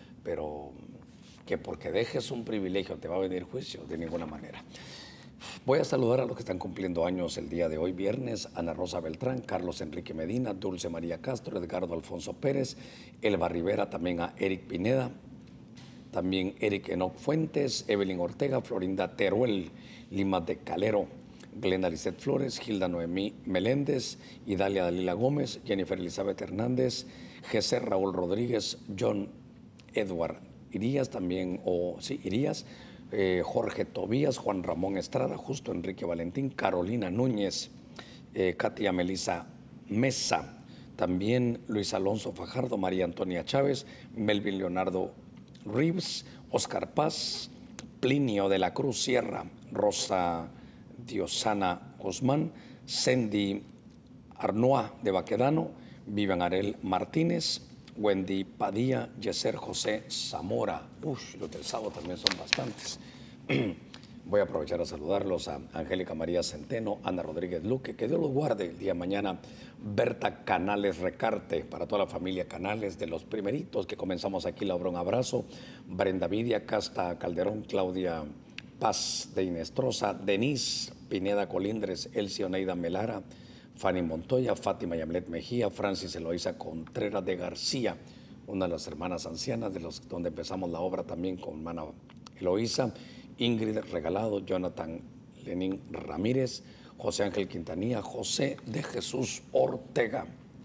que porque dejes un privilegio te va a venir juicio, de ninguna manera. Voy a saludar a los que están cumpliendo años el día de hoy, viernes: Ana Rosa Beltrán, Carlos Enrique Medina, Dulce María Castro, Edgardo Alfonso Pérez, Elba Rivera, también a Eric Pineda, también Eric Enoc Fuentes, Evelyn Ortega, Florinda Teruel, Lima de Calero, Glenda Lisset Flores, Gilda Noemí Meléndez, Idalia Dalila Gómez, Jennifer Elizabeth Hernández, José Raúl Rodríguez, John Edward Irías también, Irías, Jorge Tobías, Juan Ramón Estrada, Justo Enrique Valentín, Carolina Núñez, Katia Melisa Mesa, también Luis Alonso Fajardo, María Antonia Chávez, Melvin Leonardo Reeves, Oscar Paz, Plinio de la Cruz Sierra, Rosa Diosana Guzmán, Cindy Arnoa de Baquedano, Vivian Arel Martínez, Wendy Padilla, Yeser José Zamora. Los del sábado también son bastantes. Voy a aprovechar a saludarlos a Angélica María Centeno, Ana Rodríguez Luque, que Dios los guarde el día de mañana. Berta Canales Recarte, para toda la familia Canales, de los primeritos que comenzamos aquí la obra, un abrazo. Brenda Vidia, Casta Calderón, Claudia Paz de Inestrosa, Denise Pineda Colindres, Elsie Oneida Melara, Fanny Montoya, Fátima Yamlet Mejía, Francis Eloísa Contreras de García, una de las hermanas ancianas donde empezamos la obra también con hermana Eloísa, Ingrid Regalado, Jonathan Lenín Ramírez, José Ángel Quintanilla, José de Jesús Ortega.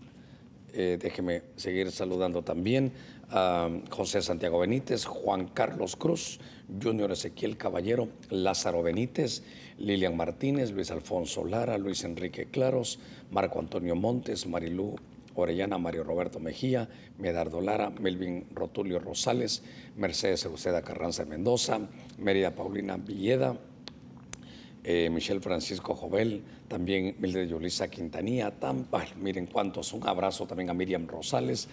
Déjeme seguir saludando también a José Santiago Benítez, Juan Carlos Cruz, Junior Ezequiel Caballero, Lázaro Benítez, Lilian Martínez, Luis Alfonso Lara, Luis Enrique Claros, Marco Antonio Montes, Marilú Orellana, Mario Roberto Mejía, Medardo Lara, Melvin Rotulio Rosales, Mercedes Euseda Carranza Mendoza, Mérida Paulina Villeda, Michelle Francisco Jovel, también Mildred Yulisa Quintanilla, miren cuántos, un abrazo también a Miriam Rosales,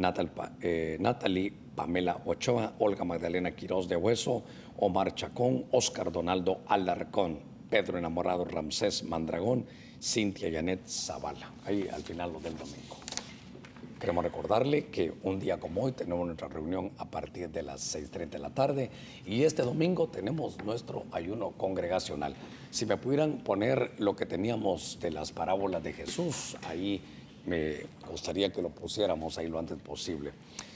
Natalie Pamela Ochoa, Olga Magdalena Quiroz de Hueso, Omar Chacón, Oscar Donaldo Alarcón, Pedro Enamorado Ramsés Mandragón, Cintia Janet Zavala. Ahí al final lo del domingo. Queremos recordarle que un día como hoy tenemos nuestra reunión a partir de las 6:30 de la tarde y este domingo tenemos nuestro ayuno congregacional. Si me pudieran poner lo que teníamos de las parábolas de Jesús, ahí me gustaría que lo pusiéramos ahí lo antes posible.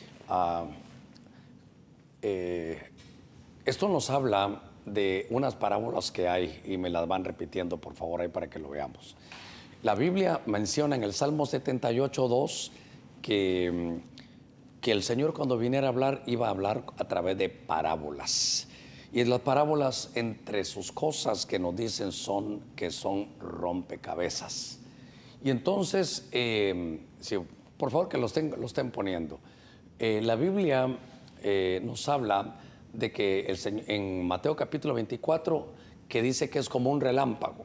Esto nos habla de unas parábolas que hay y me las van repitiendo por favor ahí para que lo veamos. La Biblia menciona en el Salmo 78:2 que el Señor cuando viniera a hablar iba a hablar a través de parábolas. Y las parábolas, entre sus cosas que nos dicen que son rompecabezas. Y entonces, por favor que lo estén poniendo. La Biblia nos habla de que en Mateo capítulo 24, que dice que es como un relámpago.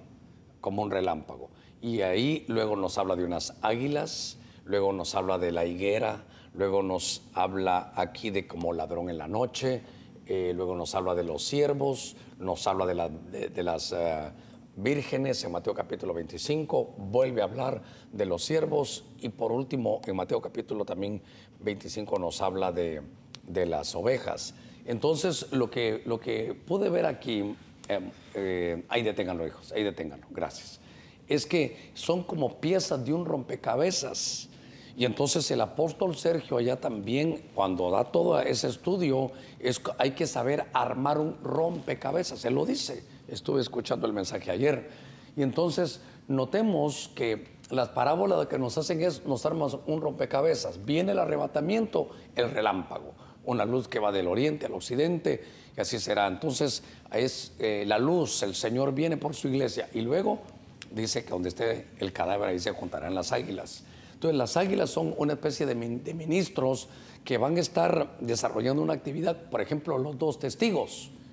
Y ahí luego nos habla de unas águilas, luego nos habla de la higuera, luego nos habla aquí de como ladrón en la noche, luego nos habla de los siervos, nos habla de las vírgenes en Mateo capítulo 25, vuelve a hablar de los siervos y por último en Mateo capítulo también 25 nos habla de las ovejas. Entonces lo que pude ver aquí, ahí deténganlo hijos, ahí deténganlo, gracias, es que son como piezas de un rompecabezas. Y entonces el apóstol Sergio allá también, cuando da todo ese estudio, hay que saber armar un rompecabezas. Él lo dice, estuve escuchando el mensaje ayer. Y entonces notemos que las parábolas que nos hacen nos arman un rompecabezas. Viene el arrebatamiento, el relámpago, una luz que va del oriente al occidente, y así será. Entonces es la luz, el Señor viene por su iglesia. Y luego dice que donde esté el cadáver, ahí se juntarán las águilas. Entonces las águilas son una especie de ministros que van a estar desarrollando una actividad, por ejemplo, los dos testigos.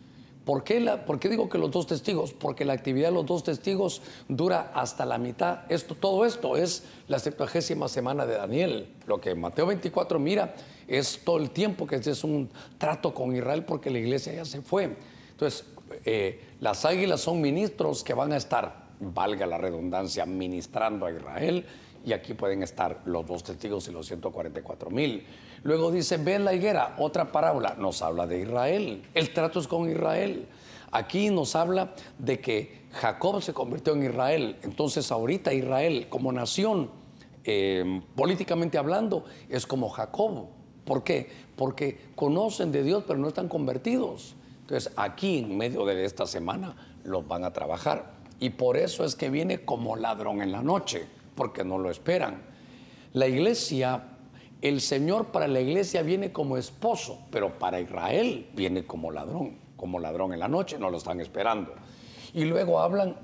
¿Por qué digo que los 2 testigos? Porque la actividad de los 2 testigos dura hasta la mitad. Todo esto es la 70ª semana de Daniel. Lo que Mateo 24 mira es todo el tiempo que es un trato con Israel porque la iglesia ya se fue. Entonces, las águilas son ministros que van a estar, valga la redundancia, ministrando a Israel. Y aquí pueden estar los 2 testigos y los 144,000. Luego dice, ven la higuera, otra parábola, nos habla de Israel. El trato es con Israel. Aquí nos habla de que Jacob se convirtió en Israel. Entonces ahorita Israel como nación, políticamente hablando, es como Jacob. ¿Por qué? Porque conocen de Dios pero no están convertidos. Entonces aquí en medio de esta semana los van a trabajar. Y por eso es que viene como ladrón en la noche, porque no lo esperan. La iglesia, el Señor para la iglesia viene como esposo, pero para Israel viene como ladrón en la noche, no lo están esperando. Y luego hablan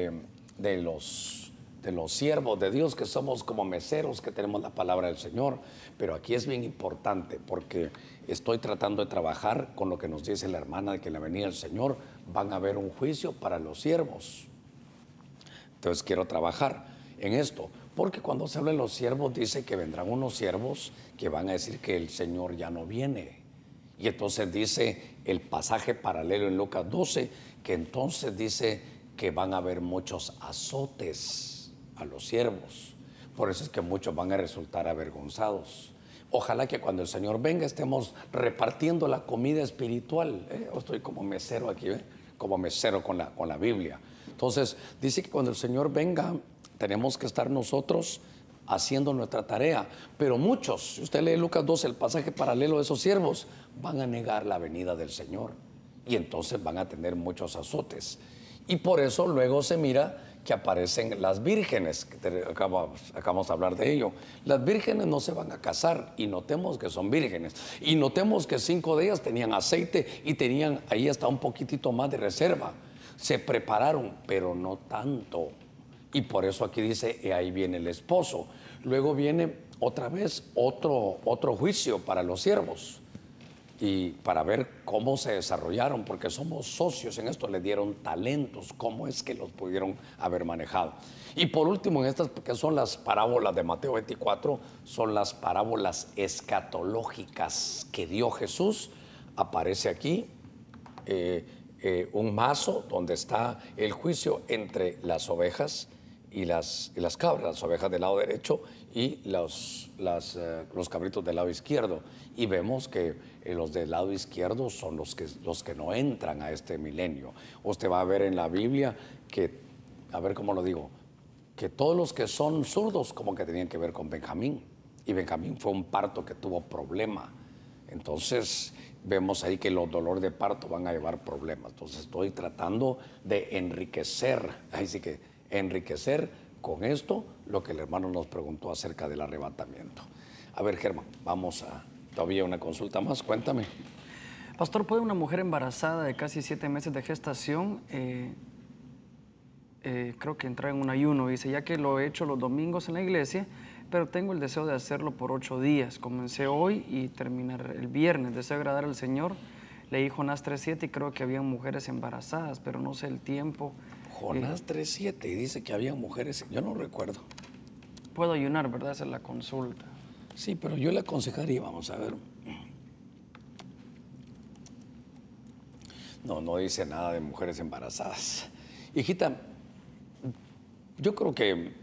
de los siervos de Dios, que somos como meseros, que tenemos la palabra del Señor. Pero aquí es bien importante, porque estoy tratando de trabajar con lo que nos dice la hermana, de que en la venida del Señor van a haber un juicio para los siervos. Entonces quiero trabajar en esto, porque cuando se habla de los siervos dice que vendrán unos siervos que van a decir que el Señor ya no viene. Y entonces dice el pasaje paralelo en Lucas 12, que entonces dice que van a haber muchos azotes a los siervos. Por eso es que muchos van a resultar avergonzados. Ojalá que cuando el Señor venga estemos repartiendo la comida espiritual. Yo estoy como mesero aquí, como mesero con la Biblia. Entonces dice que cuando el Señor venga tenemos que estar nosotros haciendo nuestra tarea. Pero muchos, si usted lee Lucas 12, el pasaje paralelo de esos siervos, van a negar la venida del Señor. Y entonces van a tener muchos azotes. Y por eso luego se mira que aparecen las vírgenes, que acabamos de hablar de ello. Las vírgenes no se van a casar, y notemos que son vírgenes. Y notemos que 5 de ellas tenían aceite y tenían ahí hasta un poquitito más de reserva. Se prepararon, pero no tanto. Y por eso aquí dice, ahí viene el esposo. Luego viene otra vez otro juicio para los siervos. Y para ver cómo se desarrollaron, porque somos socios en esto, le dieron talentos, cómo es que los pudieron haber manejado. Y por último, en estas que son las parábolas de Mateo 24, son las parábolas escatológicas que dio Jesús. Aparece aquí un mazo donde está el juicio entre las ovejas y las cabras, las ovejas del lado derecho y los cabritos del lado izquierdo. Y vemos que los del lado izquierdo son los que no entran a este milenio. Usted va a ver en la Biblia que, a ver cómo lo digo, que todos los que son zurdos como que tenían que ver con Benjamín. Y Benjamín fue un parto que tuvo problema. Entonces vemos ahí que los dolores de parto van a llevar problemas. Entonces estoy tratando de enriquecer, ahí sí que enriquecer con esto lo que el hermano nos preguntó acerca del arrebatamiento. A ver, Germán, vamos a todavía una consulta más, cuéntame. Pastor, ¿puede una mujer embarazada de casi 7 meses de gestación, creo que entrar en un ayuno? Dice, ya que lo he hecho los domingos en la iglesia, pero tengo el deseo de hacerlo por 8 días. Comencé hoy y terminar el viernes. Deseo agradar al Señor. Leí Jonás 3:7 y creo que había mujeres embarazadas, pero no sé el tiempo. Jonás 3:7 y dice que había mujeres, yo no recuerdo. Puedo ayunar, ¿verdad? Esa es la consulta. Sí, pero yo le aconsejaría, vamos a ver. No dice nada de mujeres embarazadas. Hijita, yo creo que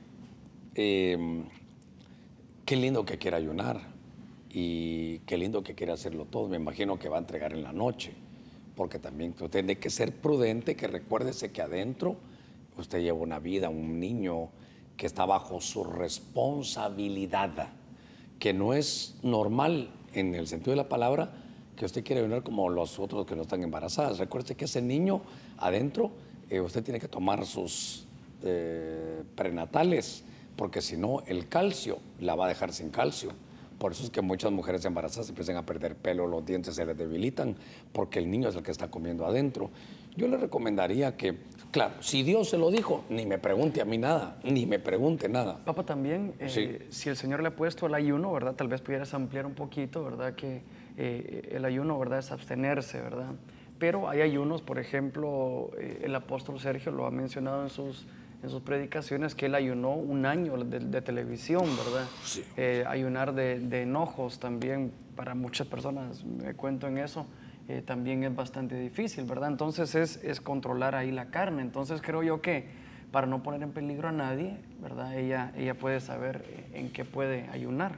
qué lindo que quiera ayunar y qué lindo que quiera hacerlo todo. Me imagino que va a entregar en la noche, porque también usted tiene que ser prudente, que recuérdese que adentro usted lleva una vida, un niño que está bajo su responsabilidad, que no es normal en el sentido de la palabra que usted quiere ayunar como los otros que no están embarazadas. Recuerde que ese niño adentro, usted tiene que tomar sus prenatales, porque si no el calcio la va a dejar sin calcio. Por eso es que muchas mujeres embarazadas empiezan a perder pelo, los dientes se les debilitan, porque el niño es el que está comiendo adentro. Yo le recomendaría que, claro, si Dios se lo dijo, ni me pregunte a mí nada, ni me pregunte nada. Papá, también, sí. Si el Señor le ha puesto el ayuno, ¿verdad? Tal vez pudieras ampliar un poquito, ¿verdad? Que el ayuno, ¿verdad? Es abstenerse, ¿verdad? Pero hay ayunos, por ejemplo, el apóstol Sergio lo ha mencionado en sus predicaciones, que él ayunó un año de televisión, ¿verdad? Sí. Ayunar de enojos también, para muchas personas, me cuento en eso, también es bastante difícil, ¿verdad? Entonces es controlar ahí la carne. Entonces creo yo que para no poner en peligro a nadie, ¿verdad? Ella puede saber en qué puede ayunar.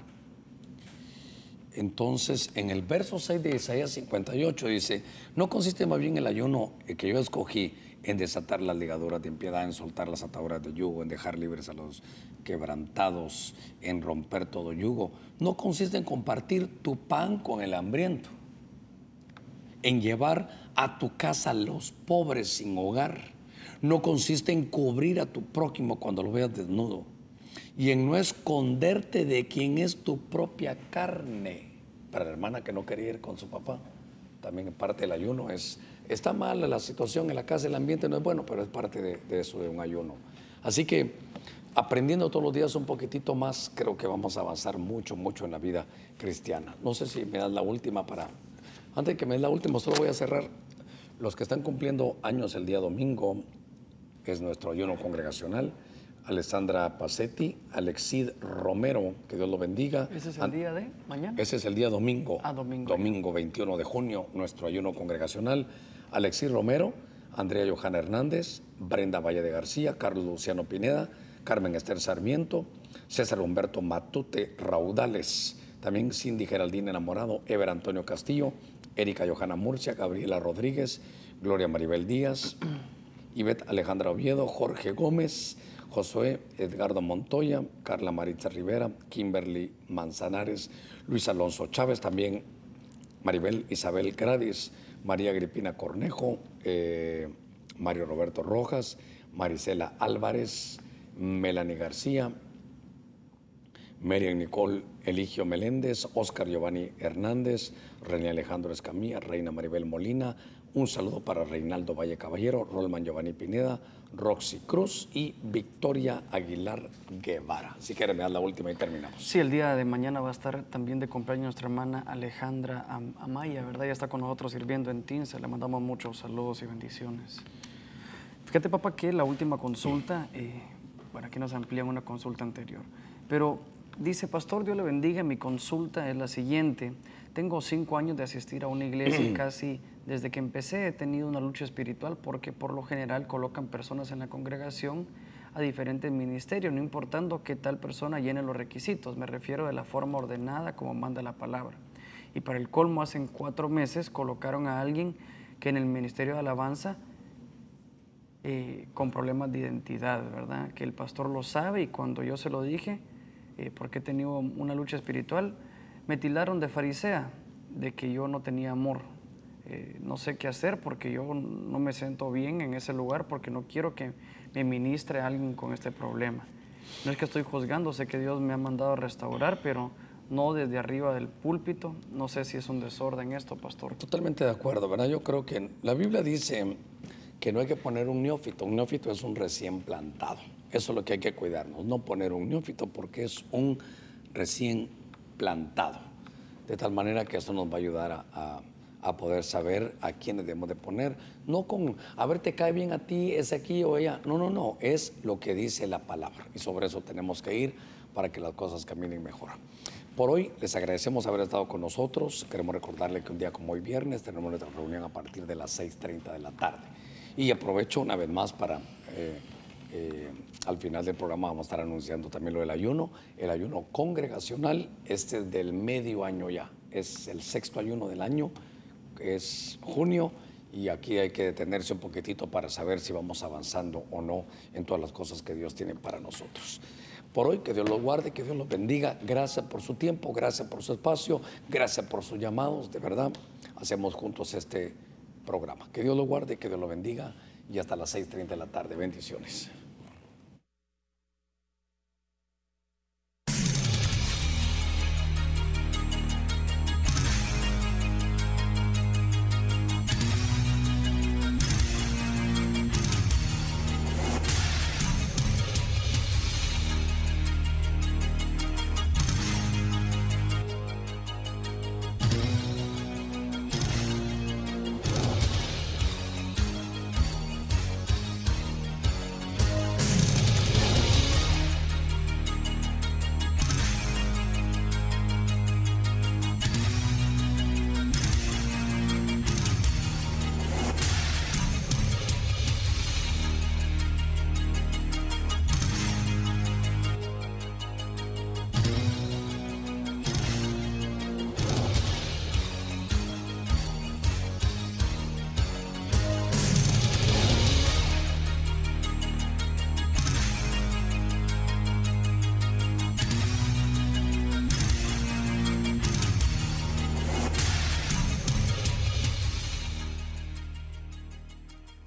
Entonces, en el verso 6 de Isaías 58 dice, no consiste más bien el ayuno que yo escogí en desatar las ligaduras de impiedad, en soltar las ataduras de yugo, en dejar libres a los quebrantados, en romper todo yugo. No consiste en compartir tu pan con el hambriento, en llevar a tu casa a los pobres sin hogar. No consiste en cubrir a tu prójimo cuando lo veas desnudo, y en no esconderte de quien es tu propia carne. Para la hermana que no quería ir con su papá, también parte del ayuno está mal la situación en la casa, el ambiente no es bueno, pero es parte de eso, de un ayuno. Así que aprendiendo todos los días un poquitito más, creo que vamos a avanzar mucho en la vida cristiana. No sé si me das la última antes de que me des la última, solo voy a cerrar. Los que están cumpliendo años el día domingo, es nuestro ayuno congregacional. Alessandra Pacetti, Alexid Romero, que Dios lo bendiga. ¿Ese es el día de mañana? Ese es el día domingo. Domingo. Domingo 21 de junio, nuestro ayuno congregacional. Alexid Romero, Andrea Johanna Hernández, Brenda Valle de García, Carlos Luciano Pineda, Carmen Esther Sarmiento, César Humberto Matute Raudales, también Cindy Geraldine Enamorado, Ever Antonio Castillo, Erika Johanna Murcia, Gabriela Rodríguez, Gloria Maribel Díaz, Ivette Alejandra Oviedo, Jorge Gómez, Josué Edgardo Montoya, Carla Maritza Rivera, Kimberly Manzanares, Luis Alonso Chávez, también Maribel Isabel Gradis, María Agripina Cornejo, Mario Roberto Rojas, Marisela Álvarez, Melanie García, Miriam Nicole Eligio Meléndez, Oscar Giovanni Hernández, René Alejandro Escamilla, Reina Maribel Molina. Un saludo para Reinaldo Valle Caballero, Rolman Giovanni Pineda, Roxy Cruz y Victoria Aguilar Guevara. Si quieren, me das la última y terminamos. Sí, el día de mañana va a estar también de cumpleaños nuestra hermana Alejandra Amaya, ¿verdad? Ya está con nosotros sirviendo en Tinsa. Le mandamos muchos saludos y bendiciones. Fíjate, papá, que la última consulta, bueno, aquí nos amplían una consulta anterior, pero dice, pastor, Dios le bendiga, mi consulta es la siguiente. Tengo 5 años de asistir a una iglesia y casi desde que empecé he tenido una lucha espiritual porque por lo general colocan personas en la congregación a diferentes ministerios, no importando que tal persona llene los requisitos. Me refiero de la forma ordenada como manda la palabra. Y para el colmo, hace 4 meses colocaron a alguien que en el ministerio de alabanza con problemas de identidad, ¿verdad? Que el pastor lo sabe y cuando yo se lo dije, porque he tenido una lucha espiritual, me tildaron de farisea, de que yo no tenía amor. No sé qué hacer porque yo no me siento bien en ese lugar porque no quiero que me ministre alguien con este problema. No es que estoy juzgando, sé que Dios me ha mandado a restaurar, pero no desde arriba del púlpito. No sé si es un desorden esto, pastor. Totalmente de acuerdo, ¿verdad? Yo creo que la Biblia dice que no hay que poner un neófito. Un neófito es un recién plantado. Eso es lo que hay que cuidarnos, no poner un neófito porque es un recién plantado. De tal manera que eso nos va a ayudar a poder saber a quiénes debemos de poner. No con, a ver, te cae bien a ti, es aquí o ella. No, es lo que dice la palabra. Y sobre eso tenemos que ir para que las cosas caminen mejor. Por hoy les agradecemos haber estado con nosotros. Queremos recordarle que un día como hoy viernes tenemos nuestra reunión a partir de las 6:30 de la tarde. Y aprovecho una vez más para... al final del programa vamos a estar anunciando también lo del ayuno, el ayuno congregacional. Este es del medio año ya, es el 6º ayuno del año, es junio, y aquí hay que detenerse un poquitito para saber si vamos avanzando o no en todas las cosas que Dios tiene para nosotros. Por hoy, que Dios los guarde, que Dios los bendiga. Gracias por su tiempo, gracias por su espacio, gracias por sus llamados. De verdad, hacemos juntos este programa. Que Dios los guarde, que Dios los bendiga, y hasta las 6:30 de la tarde. Bendiciones.